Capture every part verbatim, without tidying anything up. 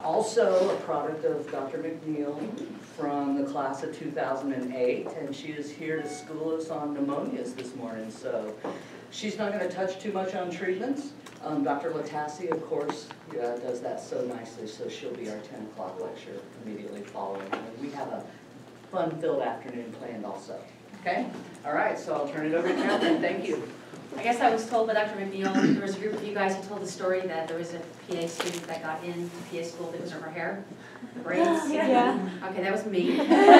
Also a product of Doctor McNeil from the class of two thousand eight, and she is here to school us on pneumonias this morning. So she's not going to touch too much on treatments. Um, Doctor Latassi, of course, yeah, does that so nicely, so she'll be our ten o'clock lecture immediately following. And we have a fun-filled afternoon planned also. Okay? All right, so I'll turn it over to Catherine. Thank you. I guess I was told by Doctor McNeil, there was a group of you guys who told the story that there was a P A student that got in P A school because of her hair, braids. Yeah. Okay, that was me.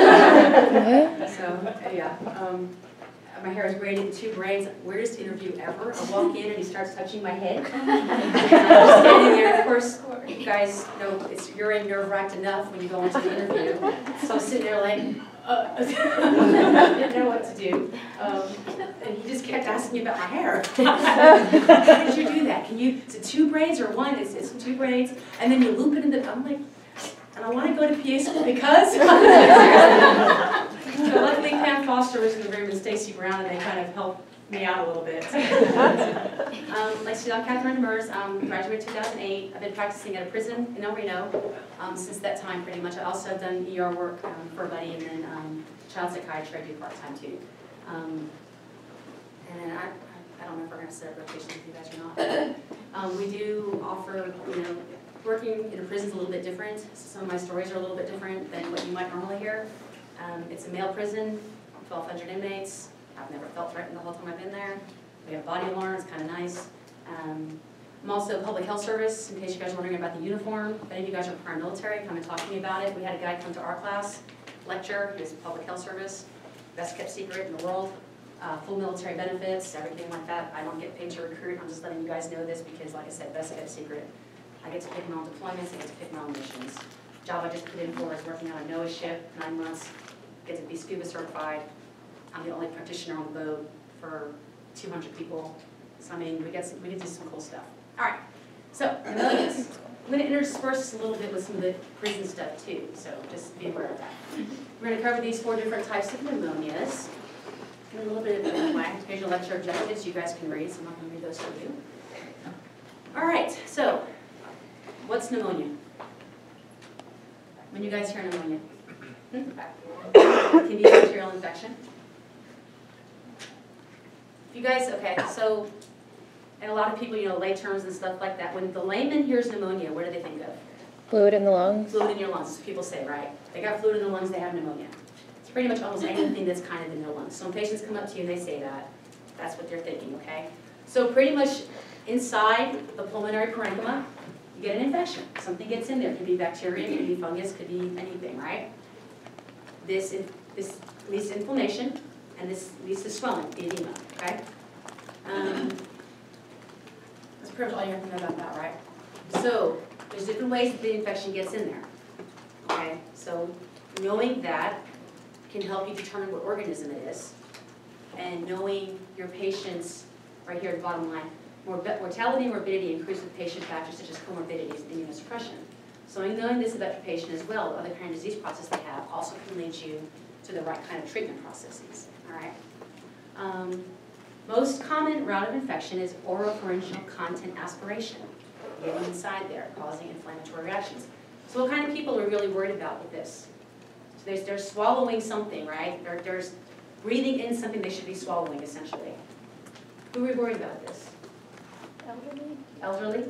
So, yeah. Um, my hair is braided in two braids. Weirdest interview ever. I walk in and he starts touching my head. And I'm just standing there. Of course, you guys know it's, you're in nerve-wracked enough when you go into the interview. So I'm sitting there like, uh, didn't know what to do. Um, and he just kept asking me about my hair. How did you do that? Can you, is it two braids or one? It's, it's two braids. And then you loop it in the, I'm like, and I want to go to P A school because. So luckily Pam Foster was in the room and Stacy Brown, and they kind of helped me out a little bit. um, like I'm Catherine Demers, um, graduated two thousand eight. I've been practicing at a prison in El Reno um, since that time pretty much. I also have done E R work um, for a buddy, and then um, child psychiatry I do part-time too. Um, and then I, I don't know if we're going to set up rotations with you guys or not. Um, we do offer, you know, working in a prison is a little bit different. So some of my stories are a little bit different than what you might normally hear. Um, it's a male prison, twelve hundred inmates. I've never felt threatened the whole time I've been there. We have body alarms, kind of nice. Um, I'm also public health service, in case you guys are wondering about the uniform. If any of you guys are prior military, come and talk to me about it. We had a guy come to our class, lecture, he was public health service, best kept secret in the world. Uh, full military benefits, everything like that. I don't get paid to recruit, I'm just letting you guys know this because, like I said, best kept secret. I get to pick my own deployments, I get to pick my own missions. Job I just put in for is working on a NOAA ship, nine months, get to be scuba certified. I'm the only practitioner on the boat for two hundred people. So I mean, we get some, we get to do some cool stuff. All right, so pneumonias. I'm going to intersperse this a little bit with some of the prison stuff too, so just be aware of that. We're going to cover these four different types of pneumonias in a little bit of a different way. Here's your lecture objectives you guys can read, so I'm not going to read those for you. All right, so what's pneumonia? When you guys hear pneumonia? Hmm? Can be a bacterial infection. You guys, okay, so, and a lot of people, you know, lay terms and stuff like that. When the layman hears pneumonia, what do they think of? Fluid in the lungs. Fluid in your lungs, people say, right? They got fluid in the lungs, they have pneumonia. It's pretty much almost anything that's kind of in their lungs. So when patients come up to you and they say that, that's what they're thinking, okay? So pretty much inside the pulmonary parenchyma, you get an infection. Something gets in there. It could be bacteria, it could be fungus, could be anything, right? This, this leads to inflammation, and this leads to swelling, the edema, okay? Um, that's pretty much all you have to know about that, right? So, there's different ways that the infection gets in there, okay? So, knowing that can help you determine what organism it is, and knowing your patient's, right here at the bottom line, mortality and morbidity increase with patient factors such as comorbidities and immunosuppression. So knowing this about your patient as well, the other kind of disease process they have, also can lead you to the right kind of treatment processes, all right? Um, most common route of infection is oropharyngeal content aspiration, getting inside there, causing inflammatory reactions. So what kind of people are really worried about with this? So they're, they're swallowing something, right? They're, they're breathing in something they should be swallowing, essentially. Who are we worried about this? Elderly. Elderly?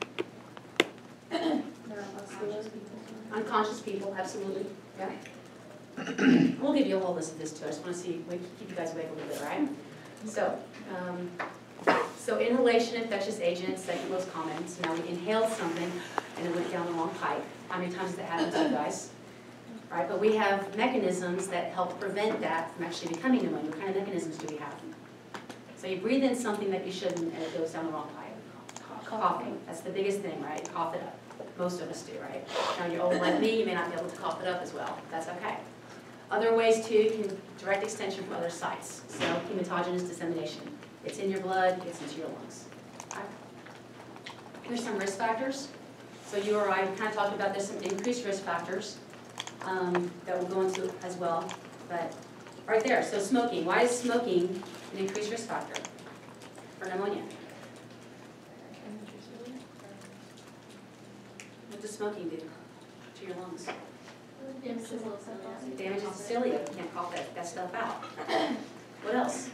Unconscious people, absolutely. Yeah. We'll give you a whole list of this too. I just want to see, we keep you guys awake a little bit, right? So, um, so inhalation infectious agents, second most common. So now we inhaled something and it went down the wrong pipe. How many times has that happened to you guys? Right, but we have mechanisms that help prevent that from actually becoming pneumonia. What kind of mechanisms do we have? So you breathe in something that you shouldn't and it goes down the wrong pipe. Coughing, that's the biggest thing, right? You cough it up. Most of us do, right? Now you're old like me, you may not be able to cough it up as well. That's okay. Other ways too can direct extension from other sites. So hematogenous dissemination. It's in your blood, it's into your lungs. Okay. Here's some risk factors. So you or I kind of talked about there's some increased risk factors um, that we'll go into as well. But right there, so smoking. Why is smoking an increased risk factor for pneumonia? does smoking do to your lungs? Damages the cilia. It damages the cilia, you can't cough that, that stuff out. What else?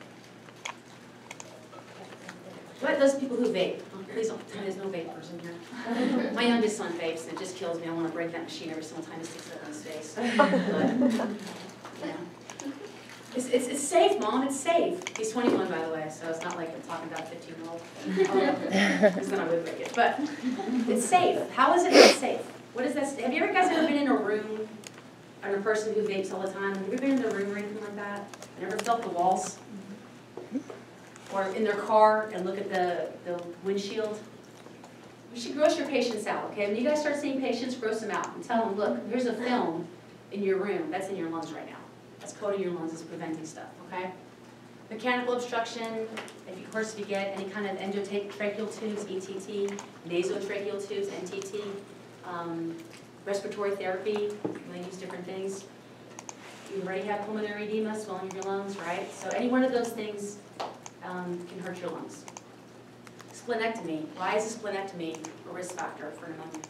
What about those people who vape? Oh, please don't tell me there's no vapors in here. My youngest son vapes, and it just kills me. I want to break that machine every single time he sticks it on his face. But, you know. It's, it's, it's safe, Mom, it's safe. He's twenty-one, by the way, so it's not like I'm talking about fifteen-year-old. Because then I would break it. But it's safe. How is it not safe? What is that? Have you ever guys ever been in a room, or a person who vapes all the time? Have you ever been in a room or anything like that? And ever felt the walls? Or in their car and look at the, the windshield? You should gross your patients out, okay? When you guys start seeing patients, gross them out and tell them, look, here's a film in your room. That's in your lungs right now. That's coating your lungs, it's preventing stuff, okay? Mechanical obstruction, if you, of course, if you get any kind of endotracheal tubes, E T T, nasotracheal tubes, N T T, um, respiratory therapy, they use different things. You already have pulmonary edema, swelling of your lungs, right? So any one of those things um, can hurt your lungs. Splenectomy. Why is a splenectomy a risk factor for pneumonia?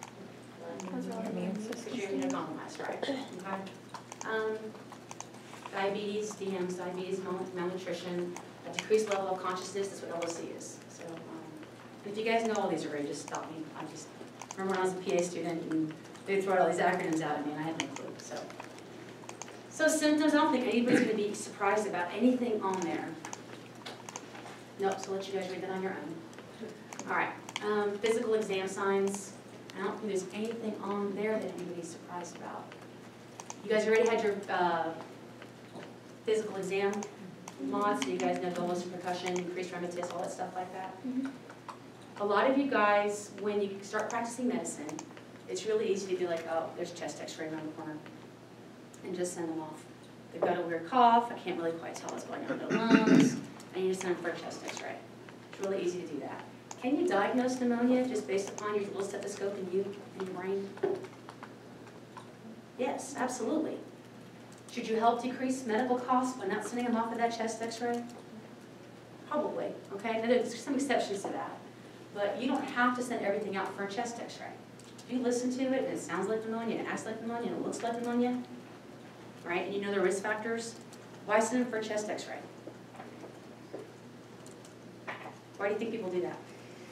Because you're immunocompromised, right? Okay. Um, diabetes, D M S, diabetes, mal malnutrition, a decreased level of consciousness, that's what L O C is. So um, if you guys know all these already, just stop me. I just remember when I was a P A student and they'd throw all these acronyms out at me and I had no clue. So, so symptoms, I don't think anybody's going to be surprised about anything on there. Nope, so I'll let you guys read that on your own. All right, um, physical exam signs. I don't think there's anything on there that anybody's surprised about. You guys already had your uh, physical exam mods, so you guys know bolus percussion, increased rheumatism, all that stuff like that. Mm-hmm. A lot of you guys, when you start practicing medicine, it's really easy to be like, oh, there's chest x-ray around the corner, and just send them off. They've got a weird cough, I can't really quite tell what's going on in their lungs, and you just send them for a chest x-ray. It's really easy to do that. Can you diagnose pneumonia just based upon your little stethoscope in you, in your brain? Yes, absolutely. Should you help decrease medical costs by not sending them off for that chest x-ray? Probably, okay? Now, there's some exceptions to that. But you don't have to send everything out for a chest x-ray. If you listen to it and it sounds like pneumonia, it acts like pneumonia, and it looks like pneumonia, right, and you know the risk factors, why send them for a chest x-ray? Why do you think people do that?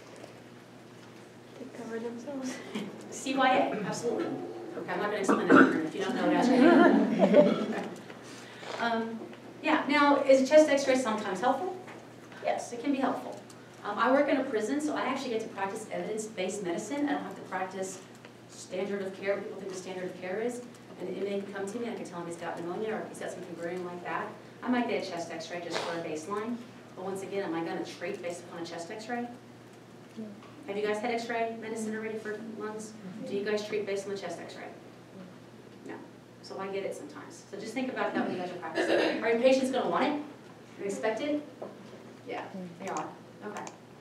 To cover themselves. C Y A, absolutely. Okay, I'm not going to explain that if you don't know it, ask me. Okay. Um, yeah, now, is a chest x-ray sometimes helpful? Yes, it can be helpful. Um, I work in a prison, so I actually get to practice evidence-based medicine. I don't have to practice standard of care, what people think the standard of care is. And the inmate can come to me, I can tell him he's got pneumonia or he's got something brewing like that. I might get a chest x-ray just for a baseline. But once again, am I going to treat based upon a chest x-ray? Have you guys had x-ray medicine already for lungs? Do you guys treat based on the chest x-ray? No. So I get it sometimes. So just think about that when you guys are practicing. Are your patients going to want it? Are expected? Yeah, they are. Okay.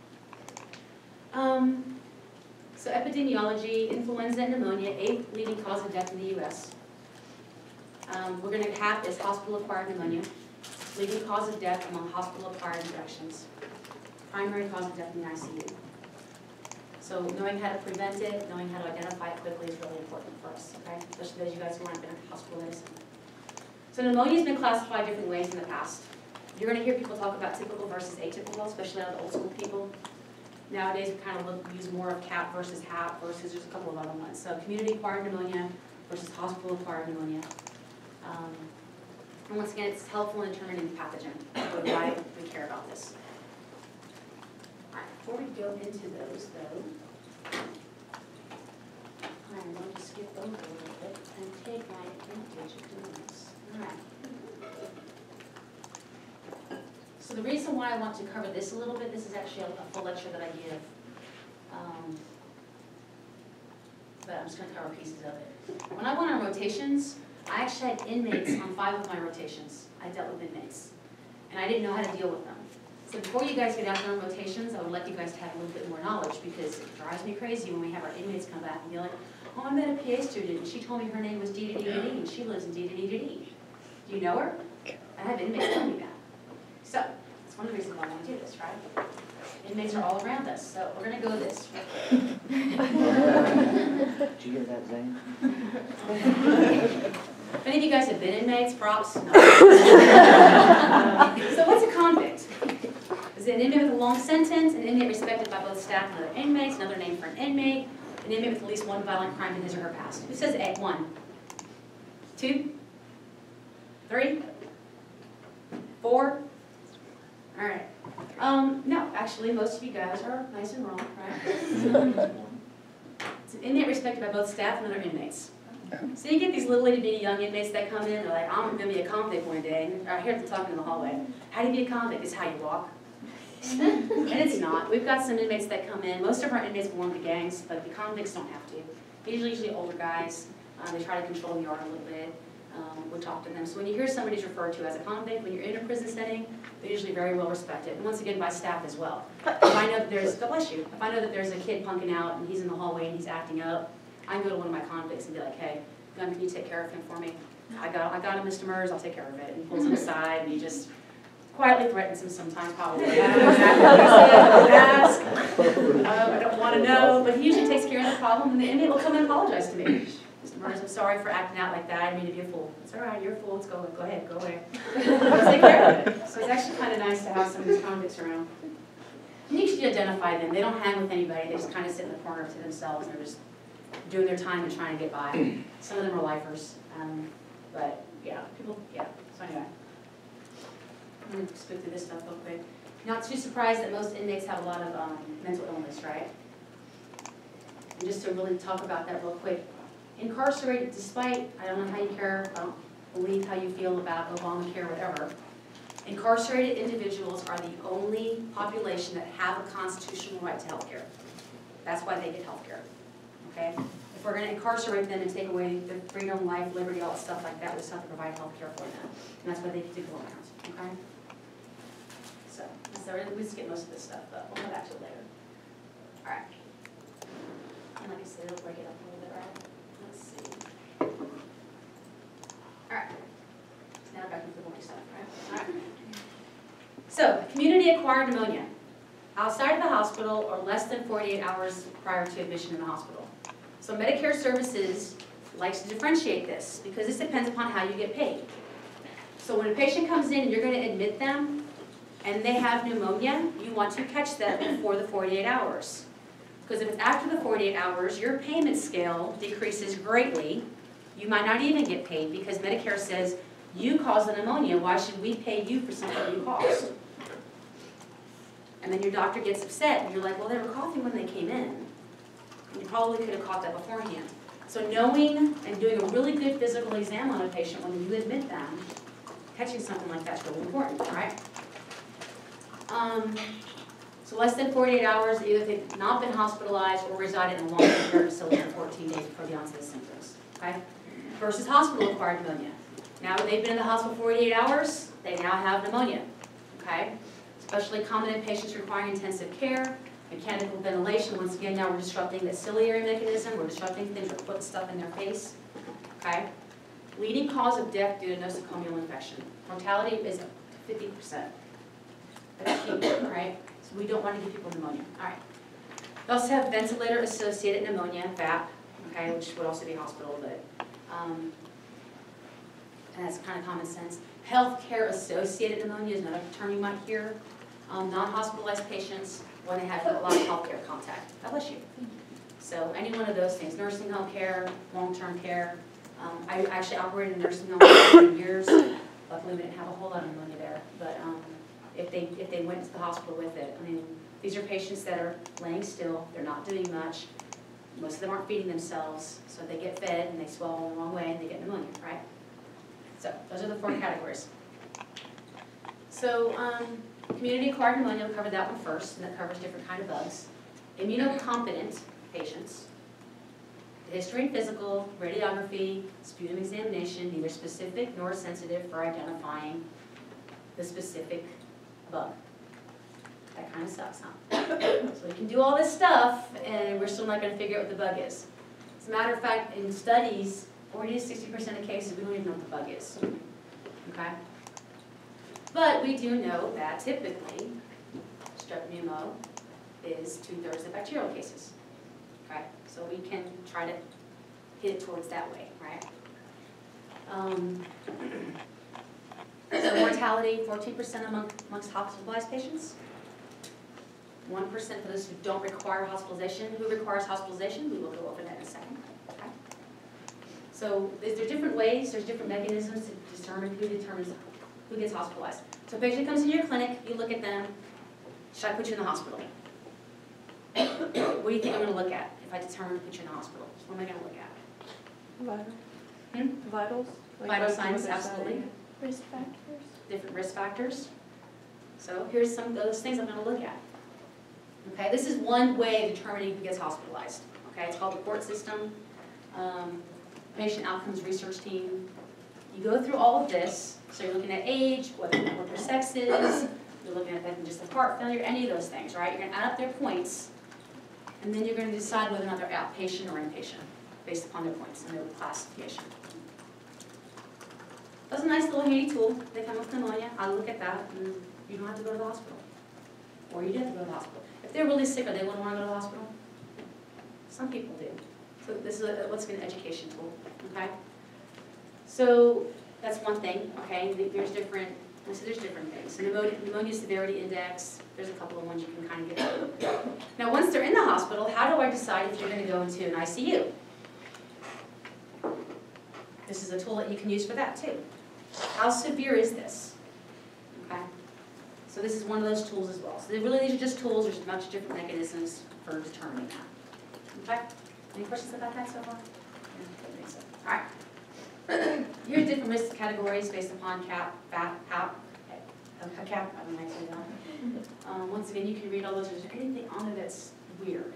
Um, so epidemiology, influenza and pneumonia, eighth leading cause of death in the U S Um, we're going to have is hospital-acquired pneumonia, leading cause of death among hospital-acquired infections, primary cause of death in the I C U. So knowing how to prevent it, knowing how to identify it quickly is really important for us, okay? Especially those of you guys who aren't been in hospital medicine. So pneumonia has been classified different ways in the past. You're going to hear people talk about typical versus atypical, especially out of the old school people. Nowadays, we kind of look, use more of C A P versus H A P versus there's a couple of other ones. So community-acquired pneumonia versus hospital-acquired pneumonia. Um, and once again, it's helpful in determining the pathogen, so why we care about this. All right, before we go into those, though, I'm going to skip over a little bit and take my advantage of doing this. All right. So the reason why I want to cover this a little bit, this is actually a, a full lecture that I give, um, but I'm just going to cover pieces of it. When I went on rotations, I actually had inmates on five of my rotations. I dealt with inmates, and I didn't know how to deal with them. So before you guys get out there on rotations, I would like you guys to have a little bit more knowledge, because it drives me crazy when we have our inmates come back and be like, oh, I met a P A student, and she told me her name was D D D D, and she lives in D D D D. Do you know her? I have inmates tell me that. So, That's one of the reasons why I want to do this, right? Inmates are all around us, so we're gonna go this real quick. Did you hear that, Zane? If any of you guys have been inmates, props. No. So what's a convict? Is it an inmate with a long sentence, an inmate respected by both staff and other inmates, another name for an inmate, an inmate with at least one violent crime in his or her past? Who says A? One? Two? Three? Four? All right. Um, no, actually, most of you guys are nice and wrong, right? It's an inmate respected by both staff and other inmates. So you get these little itty bitty young inmates that come in, they're like, I'm going to be a convict one day. And I hear them talking in the hallway. How do you be a convict? It's how you walk. And it's not. We've got some inmates that come in. Most of our inmates belong to gangs, but the convicts don't have to. They're usually, usually older guys. Um, they try to control the yard a little bit. Um, we talk to them. So when you hear somebody's referred to as a convict, when you're in a prison setting, they're usually very well respected. And once again, by staff as well. If I know that there's, God bless you, if I know that there's a kid punking out and he's in the hallway and he's acting up, I can go to one of my convicts and be like, hey, can you take care of him for me? I got, I got him, Mister Mers, I'll take care of it. And he pulls him aside and he just quietly threatens him sometimes, probably. I don't know exactly what he said, I don't ask. Um, I don't want to know, but he usually takes care of the problem and the inmate will come and apologize to me. Mister Mers, I'm sorry for acting out like that. I didn't mean to be a fool. It's all right, you're a fool. Let's go. Go ahead, go away. Let's take care of it. So it's actually kind of nice to have some of these convicts around. And you should identify them. They don't hang with anybody. They just kind of sit in the corner to themselves and they're just doing their time and trying to get by. Some of them are lifers. Um, but yeah, people, yeah. So anyway, I'm going to speak through this stuff real quick. Not too surprised that most inmates have a lot of um, mental illness, right? And just to really talk about that real quick. Incarcerated, despite, I don't know how you care, I don't believe how you feel about Obamacare, whatever, incarcerated individuals are the only population that have a constitutional right to health care. That's why they get health care, okay? If we're going to incarcerate them and take away their freedom, life, liberty, all that stuff like that, we still have to provide health care for them. And that's why they get to go around, okay? So, so we just get most of this stuff, but we'll come back to it later. All right. And like I said, it'll break it up a little bit, right? Let's see. All right. Now back into the boring stuff, right? All right. So, community-acquired pneumonia. Outside of the hospital or less than forty-eight hours prior to admission in the hospital. So Medicare Services likes to differentiate this because this depends upon how you get paid. So when a patient comes in and you're going to admit them and they have pneumonia, you want to catch them before the forty-eight hours. Because if it's after the forty-eight hours, your payment scale decreases greatly. You might not even get paid because Medicare says, you caused the pneumonia, why should we pay you for something you caused? And then your doctor gets upset and you're like, well, they were coughing when they came in. And you probably could have caught that beforehand. So knowing and doing a really good physical exam on a patient when you admit them, catching something like that's really important, right? Um, So less than forty-eight hours, either they've not been hospitalized or resided in a long-term care facility for fourteen days before the onset of symptoms, okay? Versus hospital-acquired pneumonia. Now they've been in the hospital forty-eight hours, they now have pneumonia, okay? Especially common in patients requiring intensive care, mechanical ventilation. Once again, now we're disrupting the ciliary mechanism, we're disrupting things that put stuff in their face, okay? Leading cause of death due to nosocomial infection. Mortality is fifty percent. That's huge, right? So we don't want to give people pneumonia. All right. We also have ventilator-associated pneumonia, V A P, okay, which would also be hospital, but um, and that's kind of common sense. Healthcare-associated pneumonia is another term you might hear. Um, non-hospitalized patients when they have a lot of healthcare contact. God bless you. So any one of those things, nursing home care, long-term care. Um, I actually operated in a nursing home for ten years. Luckily, we didn't have a whole lot of pneumonia there, but um, if they if they went to the hospital with it, I mean, these are patients that are laying still, they're not doing much. Most of them aren't feeding themselves, so they get fed and they swallow the wrong way and they get pneumonia, right? So those are the four categories. So um, community-acquired pneumonia, we'll cover that one first, and that covers different kind of bugs. Immunocompetent patients. History and physical, radiography, sputum examination, neither specific nor sensitive for identifying the specific bug. That kind of sucks, huh? So you can do all this stuff, and we're still not going to figure out what the bug is. As a matter of fact, in studies, forty to sixty percent of cases, we don't even know what the bug is. Okay? But we do know that typically strep pneumo is two-thirds of bacterial cases. Okay, so we can try to hit it towards that way, right? Um, so mortality, fourteen percent among, amongst hospitalized patients. one percent for those who don't require hospitalization. Who requires hospitalization? We will go over that in a second. Okay? So is there different ways, there's different mechanisms to determine who determines who gets hospitalized. So a patient comes into your clinic, you look at them, should I put you in the hospital? What do you think I'm going to look at if I determine to put you in the hospital? What am I going to look at? Vitals. Hmm? Vitals? Like Vital what- signs, what they're absolutely. saying. Risk factors. Different risk factors. So here's some of those things I'm going to look at. Okay, this is one way of determining who gets hospitalized. Okay, it's called the court system, um, patient outcomes research team. You go through all of this, so you're looking at age, what, what their sex is, you're looking at them just the heart failure, any of those things, right? You're going to add up their points, and then you're going to decide whether or not they're outpatient or inpatient, based upon their points and their classification. That's a nice little handy tool. They come with pneumonia, I look at that, and you don't have to go to the hospital. Or you do have to go to the hospital. If they're really sick, are they wouldn't want to go to the hospital? Some people do. So this is a, what's an education tool, okay? So that's one thing, okay? There's different, so there's different things. Pneumonia, pneumonia severity index, there's a couple of ones you can kind of get. Now once they're in the hospital, how do I decide if you're going to go into an I C U? This is a tool that you can use for that too. How severe is this? Okay? So this is one of those tools as well. So really these are just tools, there's much different mechanisms for determining that. Okay? Any questions about that so far? I think so. All right. Here's different risk categories based upon cap, fat, cap, a cap, I don't like to say that. Um, once again, you can read all those. Is there anything on there that's weird?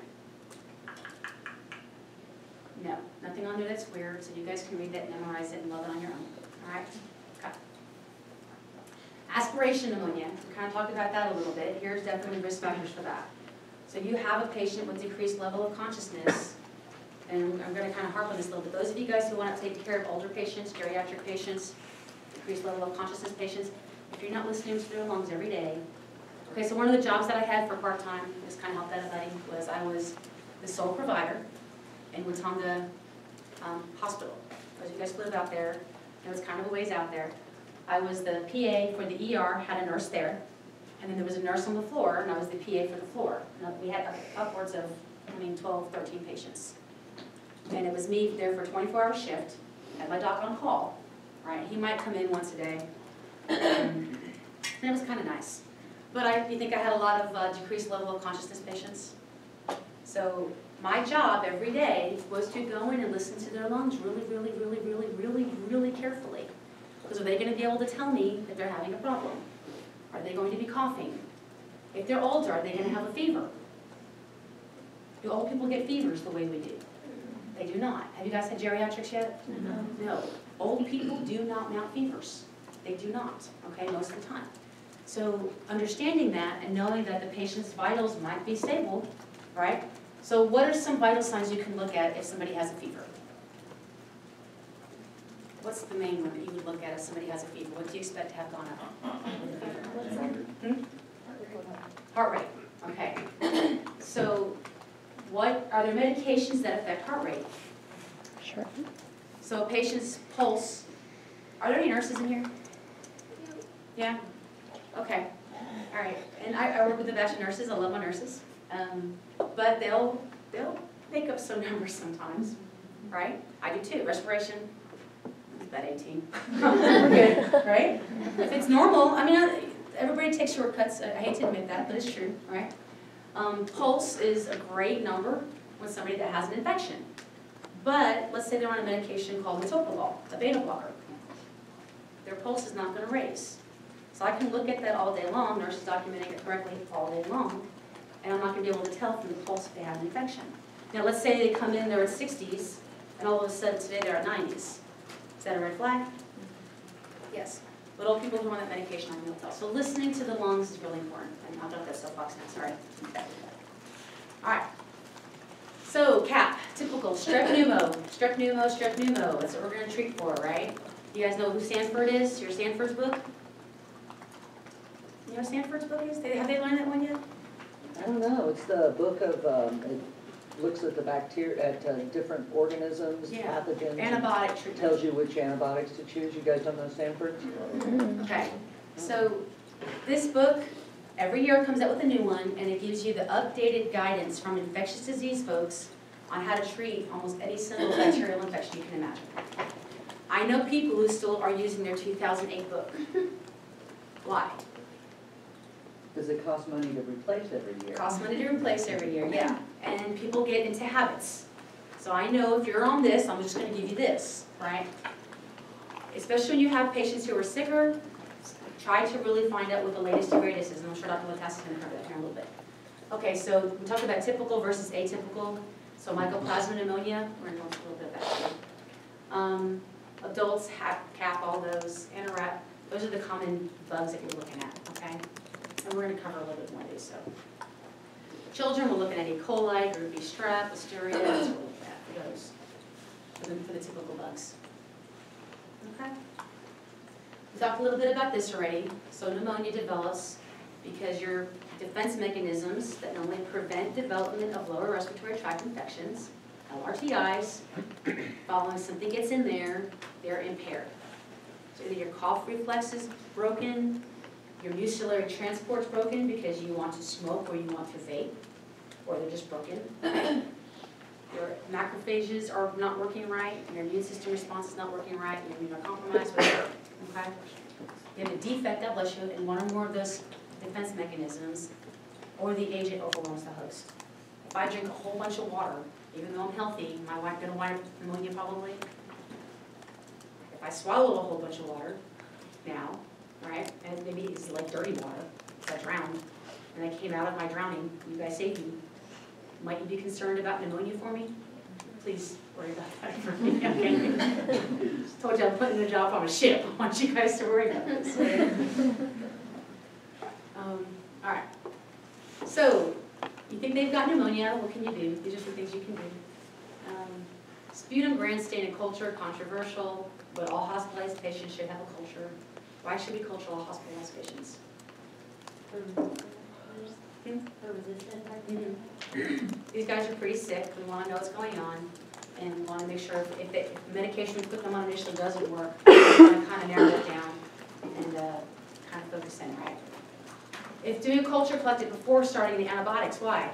No, nothing on there that's weird, so you guys can read that and memorize it and love it on your own. All right? Okay. Aspiration pneumonia, we kind of talked about that a little bit. Here's definitely risk factors for that. So you have a patient with decreased level of consciousness, and I'm going to kind of harp on this a little bit. Those of you guys who want to take care of older patients, geriatric patients, decreased level of consciousness patients, if you're not listening to their lungs every day. Okay, so one of the jobs that I had for part-time, just kind of helped everybody, was I was the sole provider in Watanga um, Hospital. Those of you guys who live out there, it was kind of a ways out there. I was the P A for the E R, had a nurse there, and then there was a nurse on the floor, and I was the P A for the floor. And we had upwards of, I mean, twelve, thirteen patients. And it was me there for a twenty-four hour shift, had my doc on call, right? He might come in once a day, and it was kind of nice. But I you think I had a lot of uh, decreased level of consciousness patients. So my job every day was to go in and listen to their lungs really, really, really, really, really, really carefully. Because are they going to be able to tell me if they're having a problem? Are they going to be coughing? If they're older, are they going to have a fever? Do old people get fevers the way we do? They do not. Have you guys had geriatrics yet? No. No. Old people do not mount fevers. They do not, okay, most of the time. So understanding that and knowing that the patient's vitals might be stable, right? So what are some vital signs you can look at if somebody has a fever? What's the main one that you would look at if somebody has a fever? What do you expect to have gone up with a fever? Hmm? Heart rate, okay. So what, are there medications that affect heart rate? Sure. So a patient's pulse, are there any nurses in here? Yeah? Okay, all right. And I, I work with a batch of nurses, I love my nurses. Um, but they'll, they'll make up some numbers sometimes, right? I do too, respiration, about eighteen. We're good, right? If it's normal, I mean, everybody takes shortcuts, I hate to admit that, but it's true, right? Um, pulse is a great number with somebody that has an infection. But let's say they're on a medication called metoprolol, a beta blocker. Their pulse is not going to raise. So I can look at that all day long, nurses documenting it correctly all day long, and I'm not going to be able to tell from the pulse if they have an infection. Now let's say they come in, they're at sixties, and all of a sudden today they're at nineties. Is that a red flag? Yes. But old people who are on that medication, I'm going to tell. So listening to the lungs is really important. And I'll drop that soapbox now, sorry. All right. So, C A P, typical, strep pneumo, strep pneumo, strep pneumo. That's what we're going to treat for, right? You guys know who Sanford is? Your Sanford's book? know what Sanford's book is? They, have they learned that one yet? I don't know, it's the book of, um, it looks at the bacteria, at uh, different organisms, Yeah. pathogens. and Antibiotic treatment. Tells you which antibiotics to choose. You guys don't know Sanford's? Okay, so this book, every year comes out with a new one, and it gives you the updated guidance from infectious disease folks on how to treat almost any single bacterial infection you can imagine. I know people who still are using their two thousand eight book. Why? Does it cost money to replace every year? It costs money to replace every year, yeah. And people get into habits. So I know if you're on this, I'm just gonna give you this, right? Especially when you have patients who are sicker, try to really find out what the latest and greatest is, and I'm sure Doctor Latas is gonna cover that here in a little bit. Okay, so we talked about typical versus atypical. So mycoplasma pneumonia, we're gonna go into a little bit of that too. Um, adults, have, cap, all those, anorak, those are the common bugs that you're looking at, okay? And we're gonna cover a little bit more of these, so. Children, we're looking at E. coli, group B strep, listeria, that's what we're looking at for those, for the, for the typical bugs. Okay? We talked a little bit about this already. So pneumonia develops because your defense mechanisms that normally prevent development of lower respiratory tract infections, L R T Is, following something gets in there, they're impaired. So either your cough reflex is broken, your mucilary transport's broken because you want to smoke or you want to vape, or they're just broken. Your macrophages are not working right, your immune system response is not working right, you're immunocompromised, whatever, okay? You have a defect that bless you in one or more of those defense mechanisms, or the agent overwhelms the host. If I drink a whole bunch of water, even though I'm healthy, am I gonna wind up with pneumonia probably? If I swallow a whole bunch of water now, right, and maybe it's like dirty water, if I drowned, and I came out of my drowning, you guys saved me, might you be concerned about pneumonia for me? Please worry about that for me, okay? Told you I'm putting the job on a ship, I want you guys to worry about this. um, all right, so, you think they've got pneumonia, what can you do? These are some things you can do. Um, sputum gland stain and culture, controversial, but all hospitalized patients should have a culture. Why should we culture all hospitalized patients? Mm-hmm. These guys are pretty sick, we want to know what's going on, and want to make sure if, if, they, if the medication we put them on initially doesn't work, we want to kind of narrow it down and uh, kind of focus in, right? If doing a culture collected before starting the antibiotics, why?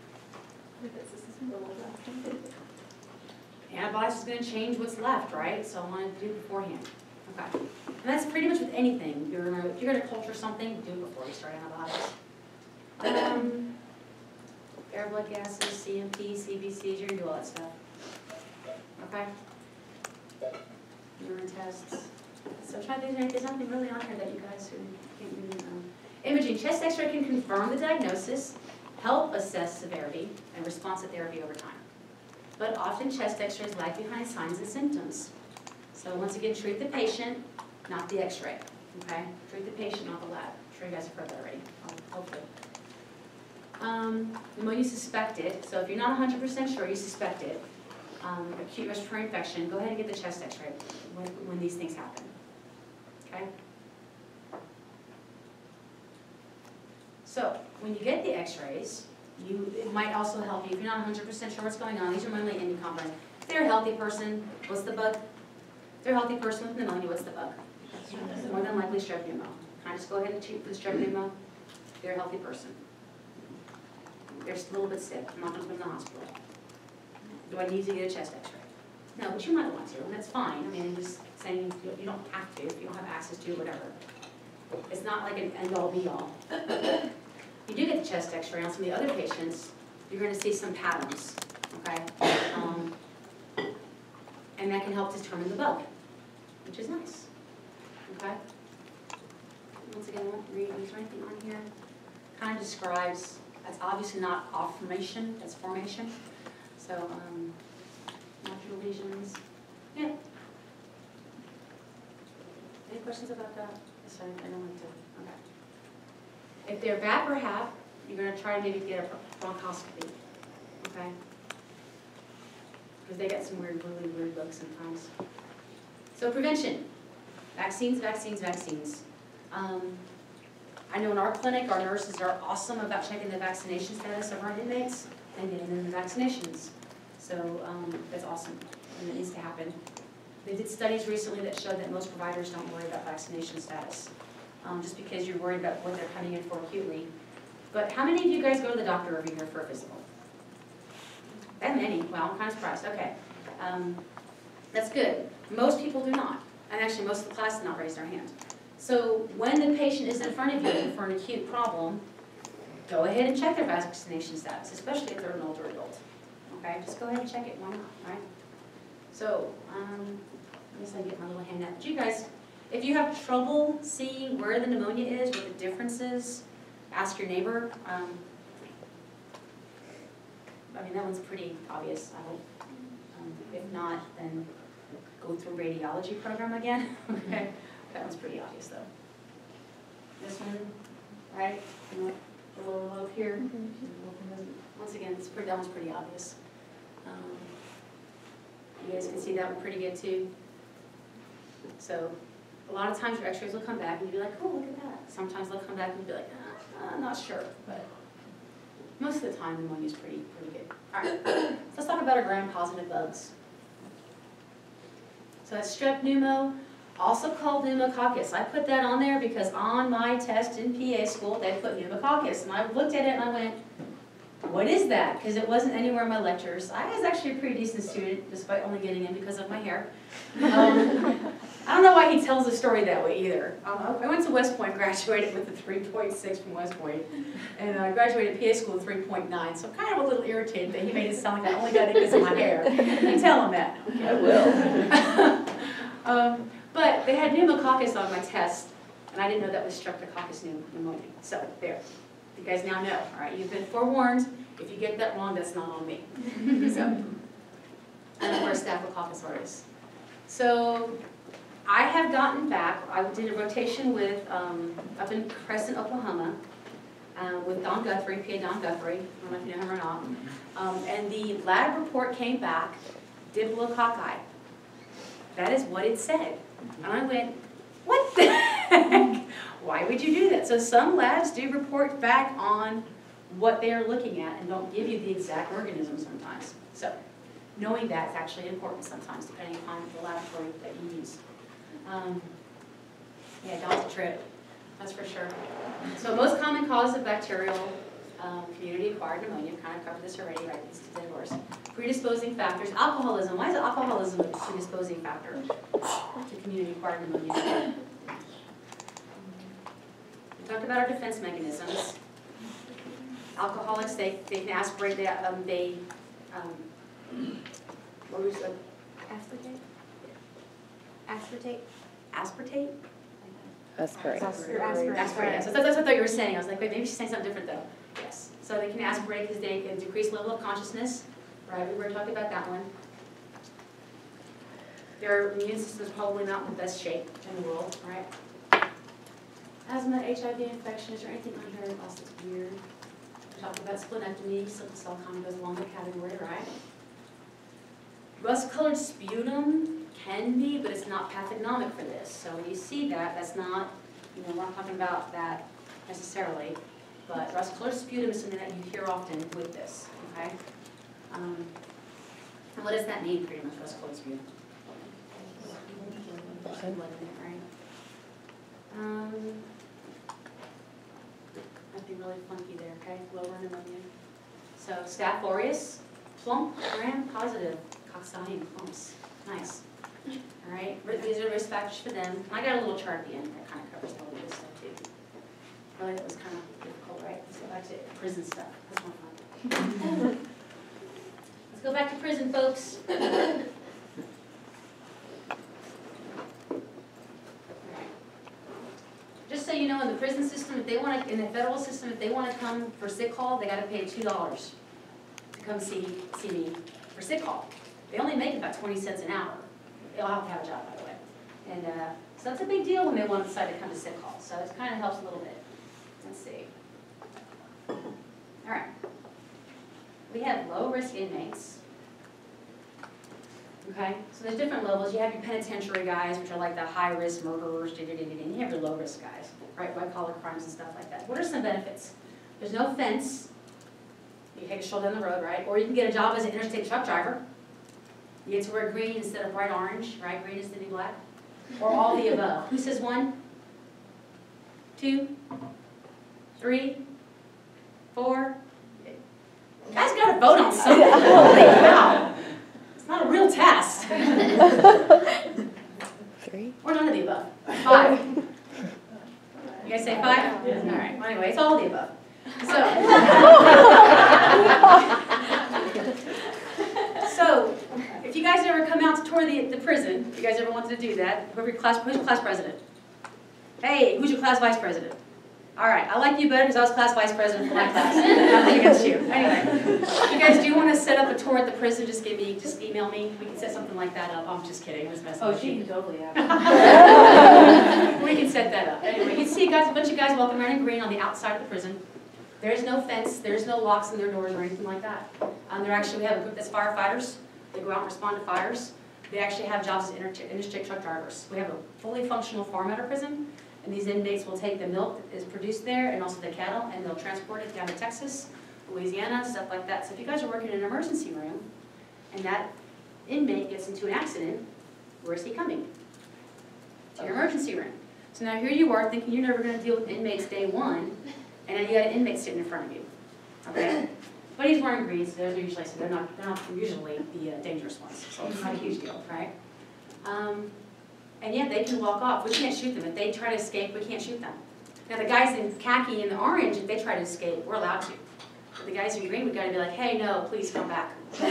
Antibiotics is going to change what's left, right? So I want to do it beforehand. Okay. And that's pretty much with anything. You're gonna, if you're going to culture something, do it before you start antibiotics. Um, air blood gases, C M P, C B Cs, you're going to do all that stuff. Okay? Urine tests. So try to think, there's nothing really on here that you guys who can't really know. Imaging, chest x-ray can confirm the diagnosis, help assess severity, and response to therapy over time. But often chest x-rays lag behind signs and symptoms. So once again, treat the patient, not the x-ray, okay? Treat the patient, not the lab. I'm sure you guys have heard that already, hopefully. Um, pneumonia suspected, so if you're not one hundred percent sure, you suspect it. Um, acute respiratory infection, go ahead and get the chest x-ray when, when these things happen, okay? So, when you get the x-rays, you, it might also help you, if you're not one hundred percent sure what's going on, these are mainly indicompetent. If they're a healthy person, what's the bug? If they're a healthy person with pneumonia, what's the bug? More than likely strep pneumo. Can I just go ahead and treat for the strep pneumo? If they're a healthy person. They're just a little bit sick, I'm not going to put them in the hospital. Do I need to get a chest x-ray? No, but you might want to, and that's fine. I mean, I'm just saying you you don't have to if you don't have access to it, whatever. It's not like an end-all be-all. You do get the chest x-ray on some of the other patients, you're going to see some patterns, okay? Um, and that can help determine the bug, which is nice, okay? Once again, I won't read, is there anything on here? Kind of describes, that's obviously not off formation, that's formation. So, um, nodular lesions, yeah. Any questions about that? Sorry, I don't want to, okay. If they're V A P or H A P, you're going to try to maybe get a bronchoscopy, okay? Because they get some weird, really weird bugs sometimes. So prevention, vaccines, vaccines, vaccines. Um, I know in our clinic, our nurses are awesome about checking the vaccination status of our inmates and getting them the vaccinations. So um, that's awesome, and it needs to happen. They did studies recently that showed that most providers don't worry about vaccination status, um, just because you're worried about what they're coming in for acutely. But how many of you guys go to the doctor every year for a physical? That many? Wow, I'm kind of surprised. Okay. Um, that's good. Most people do not. And actually, most of the class did not raise their hand. So when the patient is in front of you for an acute problem, go ahead and check their vaccination status, especially if they're an older adult. Okay? Just go ahead and check it. Why not? Right? So, um, I guess I get my little handout. But you guys, if you have trouble seeing where the pneumonia is, what the difference is, ask your neighbor. Um, I mean, that one's pretty obvious, I hope. Um, if not, then go through radiology program again. Okay, that one's pretty obvious though. This one, right? You know, a little low here. Once again, it's pretty, that one's pretty obvious. Um, you guys can see that one pretty good too. So, a lot of times your x-rays will come back and you'll be like, oh, look at that. Sometimes they'll come back and you'll be like, ah, I'm not sure, but most of the time pneumonia is pretty, pretty good. All right, so let's talk about our gram-positive bugs. So that's strep pneumo, also called pneumococcus. I put that on there because on my test in P A school, they put pneumococcus. And I looked at it and I went, what is that? Because it wasn't anywhere in my lectures. I was actually a pretty decent student, despite only getting in because of my hair. Um, I don't know why he tells the story that way either. Um, I went to West Point, graduated with a three point six from West Point, and I graduated P A school with three point nine, so I'm kind of a little irritated that he made it sound like I only got it because of my hair. You tell him that. I will. um, but they had pneumococcus on my test, and I didn't know that was streptococcus pneumonia. So, there. You guys now know, all right? You've been forewarned. If you get that wrong, that's not on me. So, and of course, Staphylococcus aureus. So, I have gotten back, I did a rotation with, um, up in Crescent, Oklahoma, uh, with Don Guthrie, P A Don Guthrie, I don't know if you know him or not, um, and the lab report came back, diplococci. That is what it said. And I went, what the heck? Why would you do that? So some labs do report back on what they are looking at and don't give you the exact organism sometimes. So knowing that is actually important sometimes, depending upon the laboratory that you use. Um, yeah, Don's a trip, that's for sure. So most common cause of bacterial um, community-acquired pneumonia, kind of covered this already, right? These two divorce. Predisposing factors, alcoholism. Why is alcoholism a predisposing factor to community-acquired pneumonia? We talked about our defense mechanisms. Alcoholics, they, they can aspirate, they, um, they um, what was the? Aspartate? Aspartate? Aspartate? Aspirate. Aspirate. Aspirate, yes. So that's, that's what I thought you were saying. I was like, wait, maybe she's saying something different though. Yes. So they can aspirate because they can decrease level of consciousness. Right, we were talking about that one. Their immune system is probably not in the best shape in the world, right? Asthma, H I V infection, is there anything on here else that's weird? We talked about splenectomy, sickle cell kind of goes along the category, right? Rust-colored sputum can be, but it's not pathognomic for this. So when you see that, that's not, you know, we're not talking about that necessarily, but rust-colored sputum is something that you hear often with this, okay? Um, and what does that mean, pretty much, rust-colored sputum? Blood in it, right? Um, nothing really funky there, okay? Lower pneumonia. So Staph aureus, plump, gram-positive, coccidioides clumps. Nice. All right, these are risk factors for them. I got a little chart at the end that kind of covers all of this stuff too. Really, that was kind of difficult, right? Let's go back to prison stuff. That's more fun. Let's go back to prison, folks. Just so you know, in the prison system, if they want to, in the federal system, if they want to come for sick call, they got to pay two dollars to come see see me for sick call. They only make about twenty cents an hour. They'll have to have a job, by the way. And uh, so that's a big deal when they want to decide to come to sick call. So it kind of helps a little bit. Let's see. All right. We have low-risk inmates. Okay, so there's different levels. You have your penitentiary guys, which are like the high-risk murderers, and you have your low-risk guys, right, white-collar crimes and stuff like that. What are some benefits? There's no fence. You take a stroll down the road, right? Or you can get a job as an interstate truck driver. You get to wear green instead of bright orange, right? Green is the new black. Or all the above. Who says one? Two? Three? Four? You guys gotta vote on something. Holy cow. It's not a real test. Three. Or none of the above. Five. You guys say five? Yeah. All right. Well, anyway, it's all of the above. So, so if you guys ever come out to tour the, the prison, if you guys ever wanted to do that, whoever your class, who's your class president? Hey, who's your class vice president? All right, I like you better because I was class vice president for my class. Nothing against you. Anyway, if you guys do want to set up a tour at the prison, just give me, just email me. We can set something like that up. I'm just kidding. I was messing Oh, with she you. can totally have We can set that up. Anyway, you see guys, a bunch of guys walking around in green on the outside of the prison. There is no fence, there's no locks in their doors or anything like that. Um, they're actually, we have a group that's firefighters. They go out and respond to fires. They actually have jobs as inter interstate truck drivers. We have a fully functional farm at our prison, and these inmates will take the milk that is produced there and also the cattle, and they'll transport it down to Texas, Louisiana, stuff like that. So if you guys are working in an emergency room, and that inmate gets into an accident, where's he coming? To your emergency room. So now here you are thinking you're never going to deal with inmates day one, and then you got an inmate sitting in front of you, okay? But he's wearing green, so those are usually, so they're not, they're not usually the uh, dangerous ones, so it's not a huge deal, right? Um, and yet they can walk off. We can't shoot them. If they try to escape, we can't shoot them. Now the guys in khaki and the orange, if they try to escape, we're allowed to. But the guys in green, we've got to be like, hey, no, please come back. Right?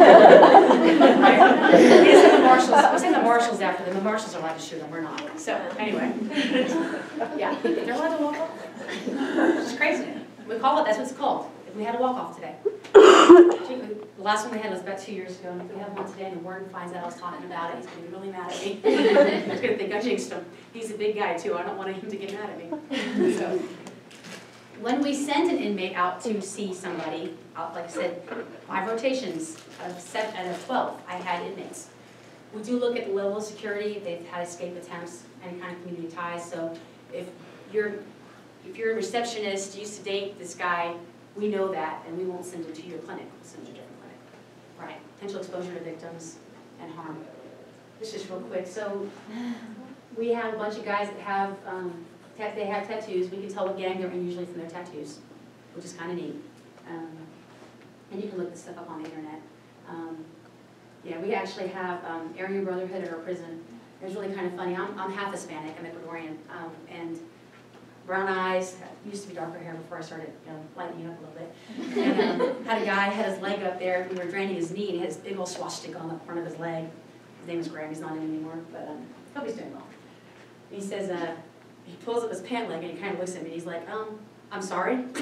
We just have the marshals, we send the marshals after them. The marshals are allowed to shoot them, we're not. So anyway, yeah, they're allowed to walk off. It's crazy. We call it, that's what it's called. If we had a walk-off today. The last one we had was about two years ago, and if we have one today and the warden finds out I was talking about it, he's going to be really mad at me. He's going to think I jinxed him. He's a big guy too, I don't want him to get mad at me. So, when we send an inmate out to see somebody, out, like I said, five rotations out of, seven, out of twelve, I had inmates. We do look at the level of security, if they've had escape attempts, any kind of community ties, so if you're If you're a receptionist, used to date this guy, we know that, and we won't send him to your clinic. We'll send him to a different clinic. Right. Potential exposure to victims and harm. This is real quick. So we have a bunch of guys that have, um, they have tattoos. We can tell what gang they're in usually from their tattoos, which is kind of neat. Um, and you can look this stuff up on the internet. Um, yeah, we actually have um, Aryan Brotherhood at our prison. It was really kind of funny. I'm, I'm half Hispanic. I'm Ecuadorian. Um, and brown eyes, used to be darker hair before I started, you know, lightening up a little bit. And um, had a guy, had his leg up there, we were draining his knee, and he had this big old swastika on the front of his leg. His name is Graham, he's not in anymore, but um, hope he's doing well. And he says, uh, he pulls up his pant leg, and he kind of looks at me, and he's like, um, I'm sorry. And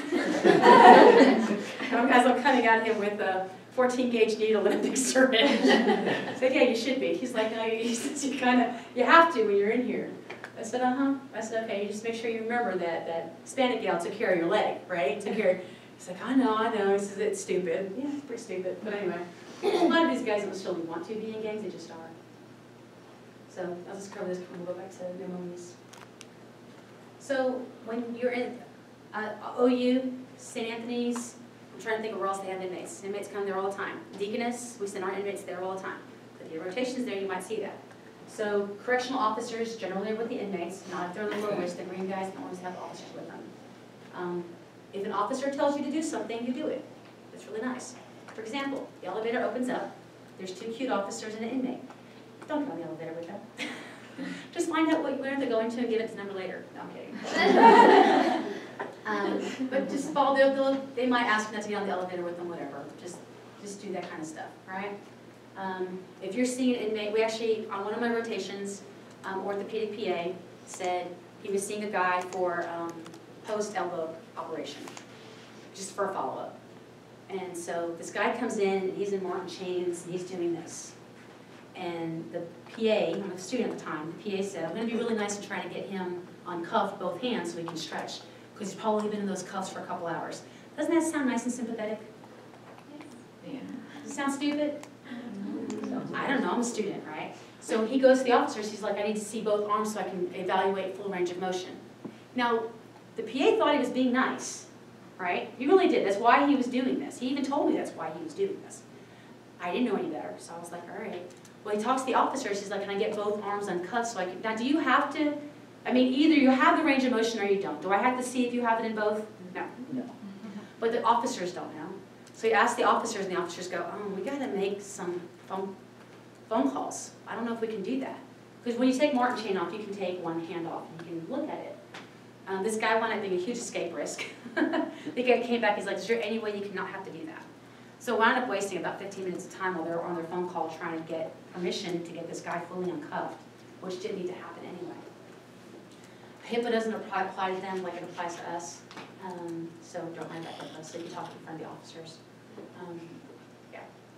as I'm cutting at him with a fourteen gauge needle and a big syringe. I said, yeah, you should be. He's like, no, he says, you kind of, you have to when you're in here. I said, uh-huh. I said, okay, you just make sure you remember that that Hispanic gal took care of your leg, right? Took care. He's like, I know, I know. He says, it's stupid. Yeah, it's pretty stupid. But anyway, a lot of these guys don't necessarily want to be in gangs, they just are. So I'll just cover this and we'll go back to pneumonias. So when you're in uh, O U, Saint Anthony's, I'm trying to think of where else they have inmates. Inmates come there all the time. Deaconess, we send our inmates there all the time. If you have rotations there, you might see that. So correctional officers generally are with the inmates, not if they're the low risk. The green guys can always have officers with them. Um, if an officer tells you to do something, you do it. It's really nice. For example, the elevator opens up. There's two cute officers and an inmate. Don't go on the elevator with them. Just find out what where they're going to and give it to number later. No, I'm kidding. um, but just follow. They'll, they'll, they might ask not to get on the elevator with them. Whatever. Just just do that kind of stuff. All right. Um, if you're seeing an inmate, we actually, on one of my rotations, um, orthopedic P A said he was seeing a guy for um, post-elbow operation, just for a follow-up. And so this guy comes in, and he's in Martin chains, and he's doing this. And the P A, I'm a student at the time, the P A said, I'm going to be really nice and try to get him uncuffed both hands so he can stretch, because he's probably been in those cuffs for a couple hours. Doesn't that sound nice and sympathetic? Yeah. Does it sound stupid? I I don't know, I'm a student, right? So he goes to the officers, he's like, I need to see both arms so I can evaluate full range of motion. Now, the P A thought he was being nice, right? He really did, that's why he was doing this. He even told me that's why he was doing this. I didn't know any better, so I was like, all right. Well, he talks to the officers, he's like, can I get both arms uncuffed so I can, now do you have to, I mean, either you have the range of motion or you don't. Do I have to see if you have it in both? No. No. But the officers don't know. So he asked the officers, and the officers go, oh, we gotta make some phone, phone calls. I don't know if we can do that. Because when you take Martin chain off, you can take one hand off, and you can look at it. Um, this guy wound up being a huge escape risk. The guy came back, he's like, is there any way you cannot have to do that? So wound up wasting about fifteen minutes of time while they were on their phone call trying to get permission to get this guy fully uncuffed, which didn't need to happen anyway. HIPAA doesn't apply, apply to them like it applies to us, um, so don't mind that HIPAA, so you talk in front of the officers. Um, yeah.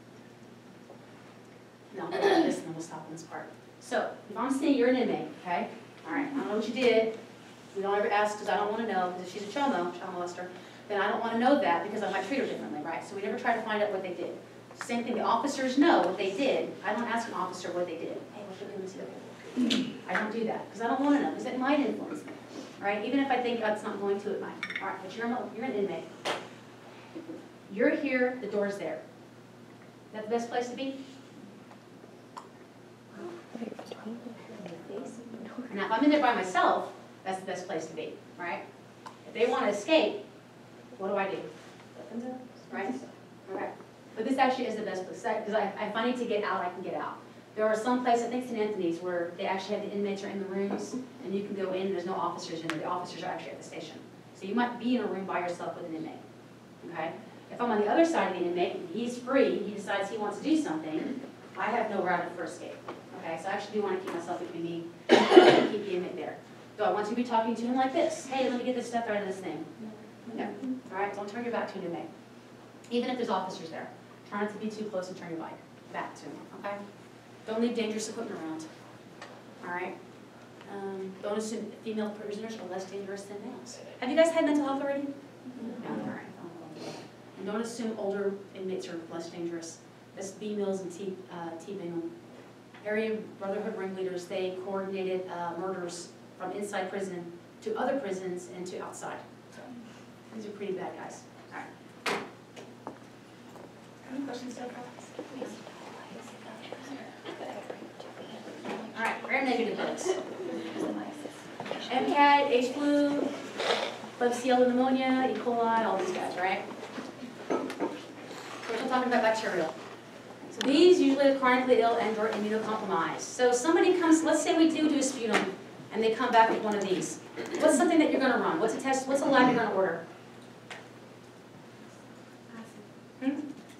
No, we'll do this and then we'll stop on this part. So, if I'm saying you're an inmate, okay? All right, I don't know what you did. We don't ever ask because I don't want to know, because if she's a chomo, child molester, then I don't want to know that because I might treat her differently, right? So we never try to find out what they did. Same thing, the officers know what they did. I don't ask an officer what they did. Hey, what did you see that? I don't do that because I don't want to know, because it might influence me, right? Even if I think oh, it's not going to, it might. All right, but you're, you're an inmate. You're here, the door's there. Is that the best place to be? Now, if I'm in there by myself, that's the best place to be, right? If they want to escape, what do I do? Right? Okay. But this actually is the best place, because I, if I need to get out, I can get out. There are some places, I think Saint Anthony's, where they actually have the inmates are in the rooms, and you can go in, and there's no officers in there. The officers are actually at the station. So you might be in a room by yourself with an inmate, okay? If I'm on the other side of the inmate, and he's free, he decides he wants to do something, I have no route for escape, okay? So I actually do want to keep myself between me and keep the inmate there. Do I want to be talking to him like this? Hey, let me get this stuff out of this thing. No. All right, don't turn your back to an inmate. Even if there's officers there. Try not to be too close and turn your back, back to him, okay? Don't leave dangerous equipment around. All right? Um, don't assume female prisoners are less dangerous than males. Have you guys had mental health already? No. All right. And don't assume older inmates are less dangerous. That's B Mills and T, uh, T Bingham. Area Brotherhood ringleaders, they coordinated uh, murders from inside prison to other prisons and to outside. So these are pretty bad guys. All right. Any questions so far? All right, gram-negative bugs. M CAT, H-flu, Klebsiella pneumonia, E. coli, all these guys, right? We're still talking about bacterial. So these usually are chronically ill and or immunocompromised. So somebody comes, let's say we do do a sputum, and they come back with one of these. What's something that you're going to run? What's a test? What's a lab you're going to order? Hmm?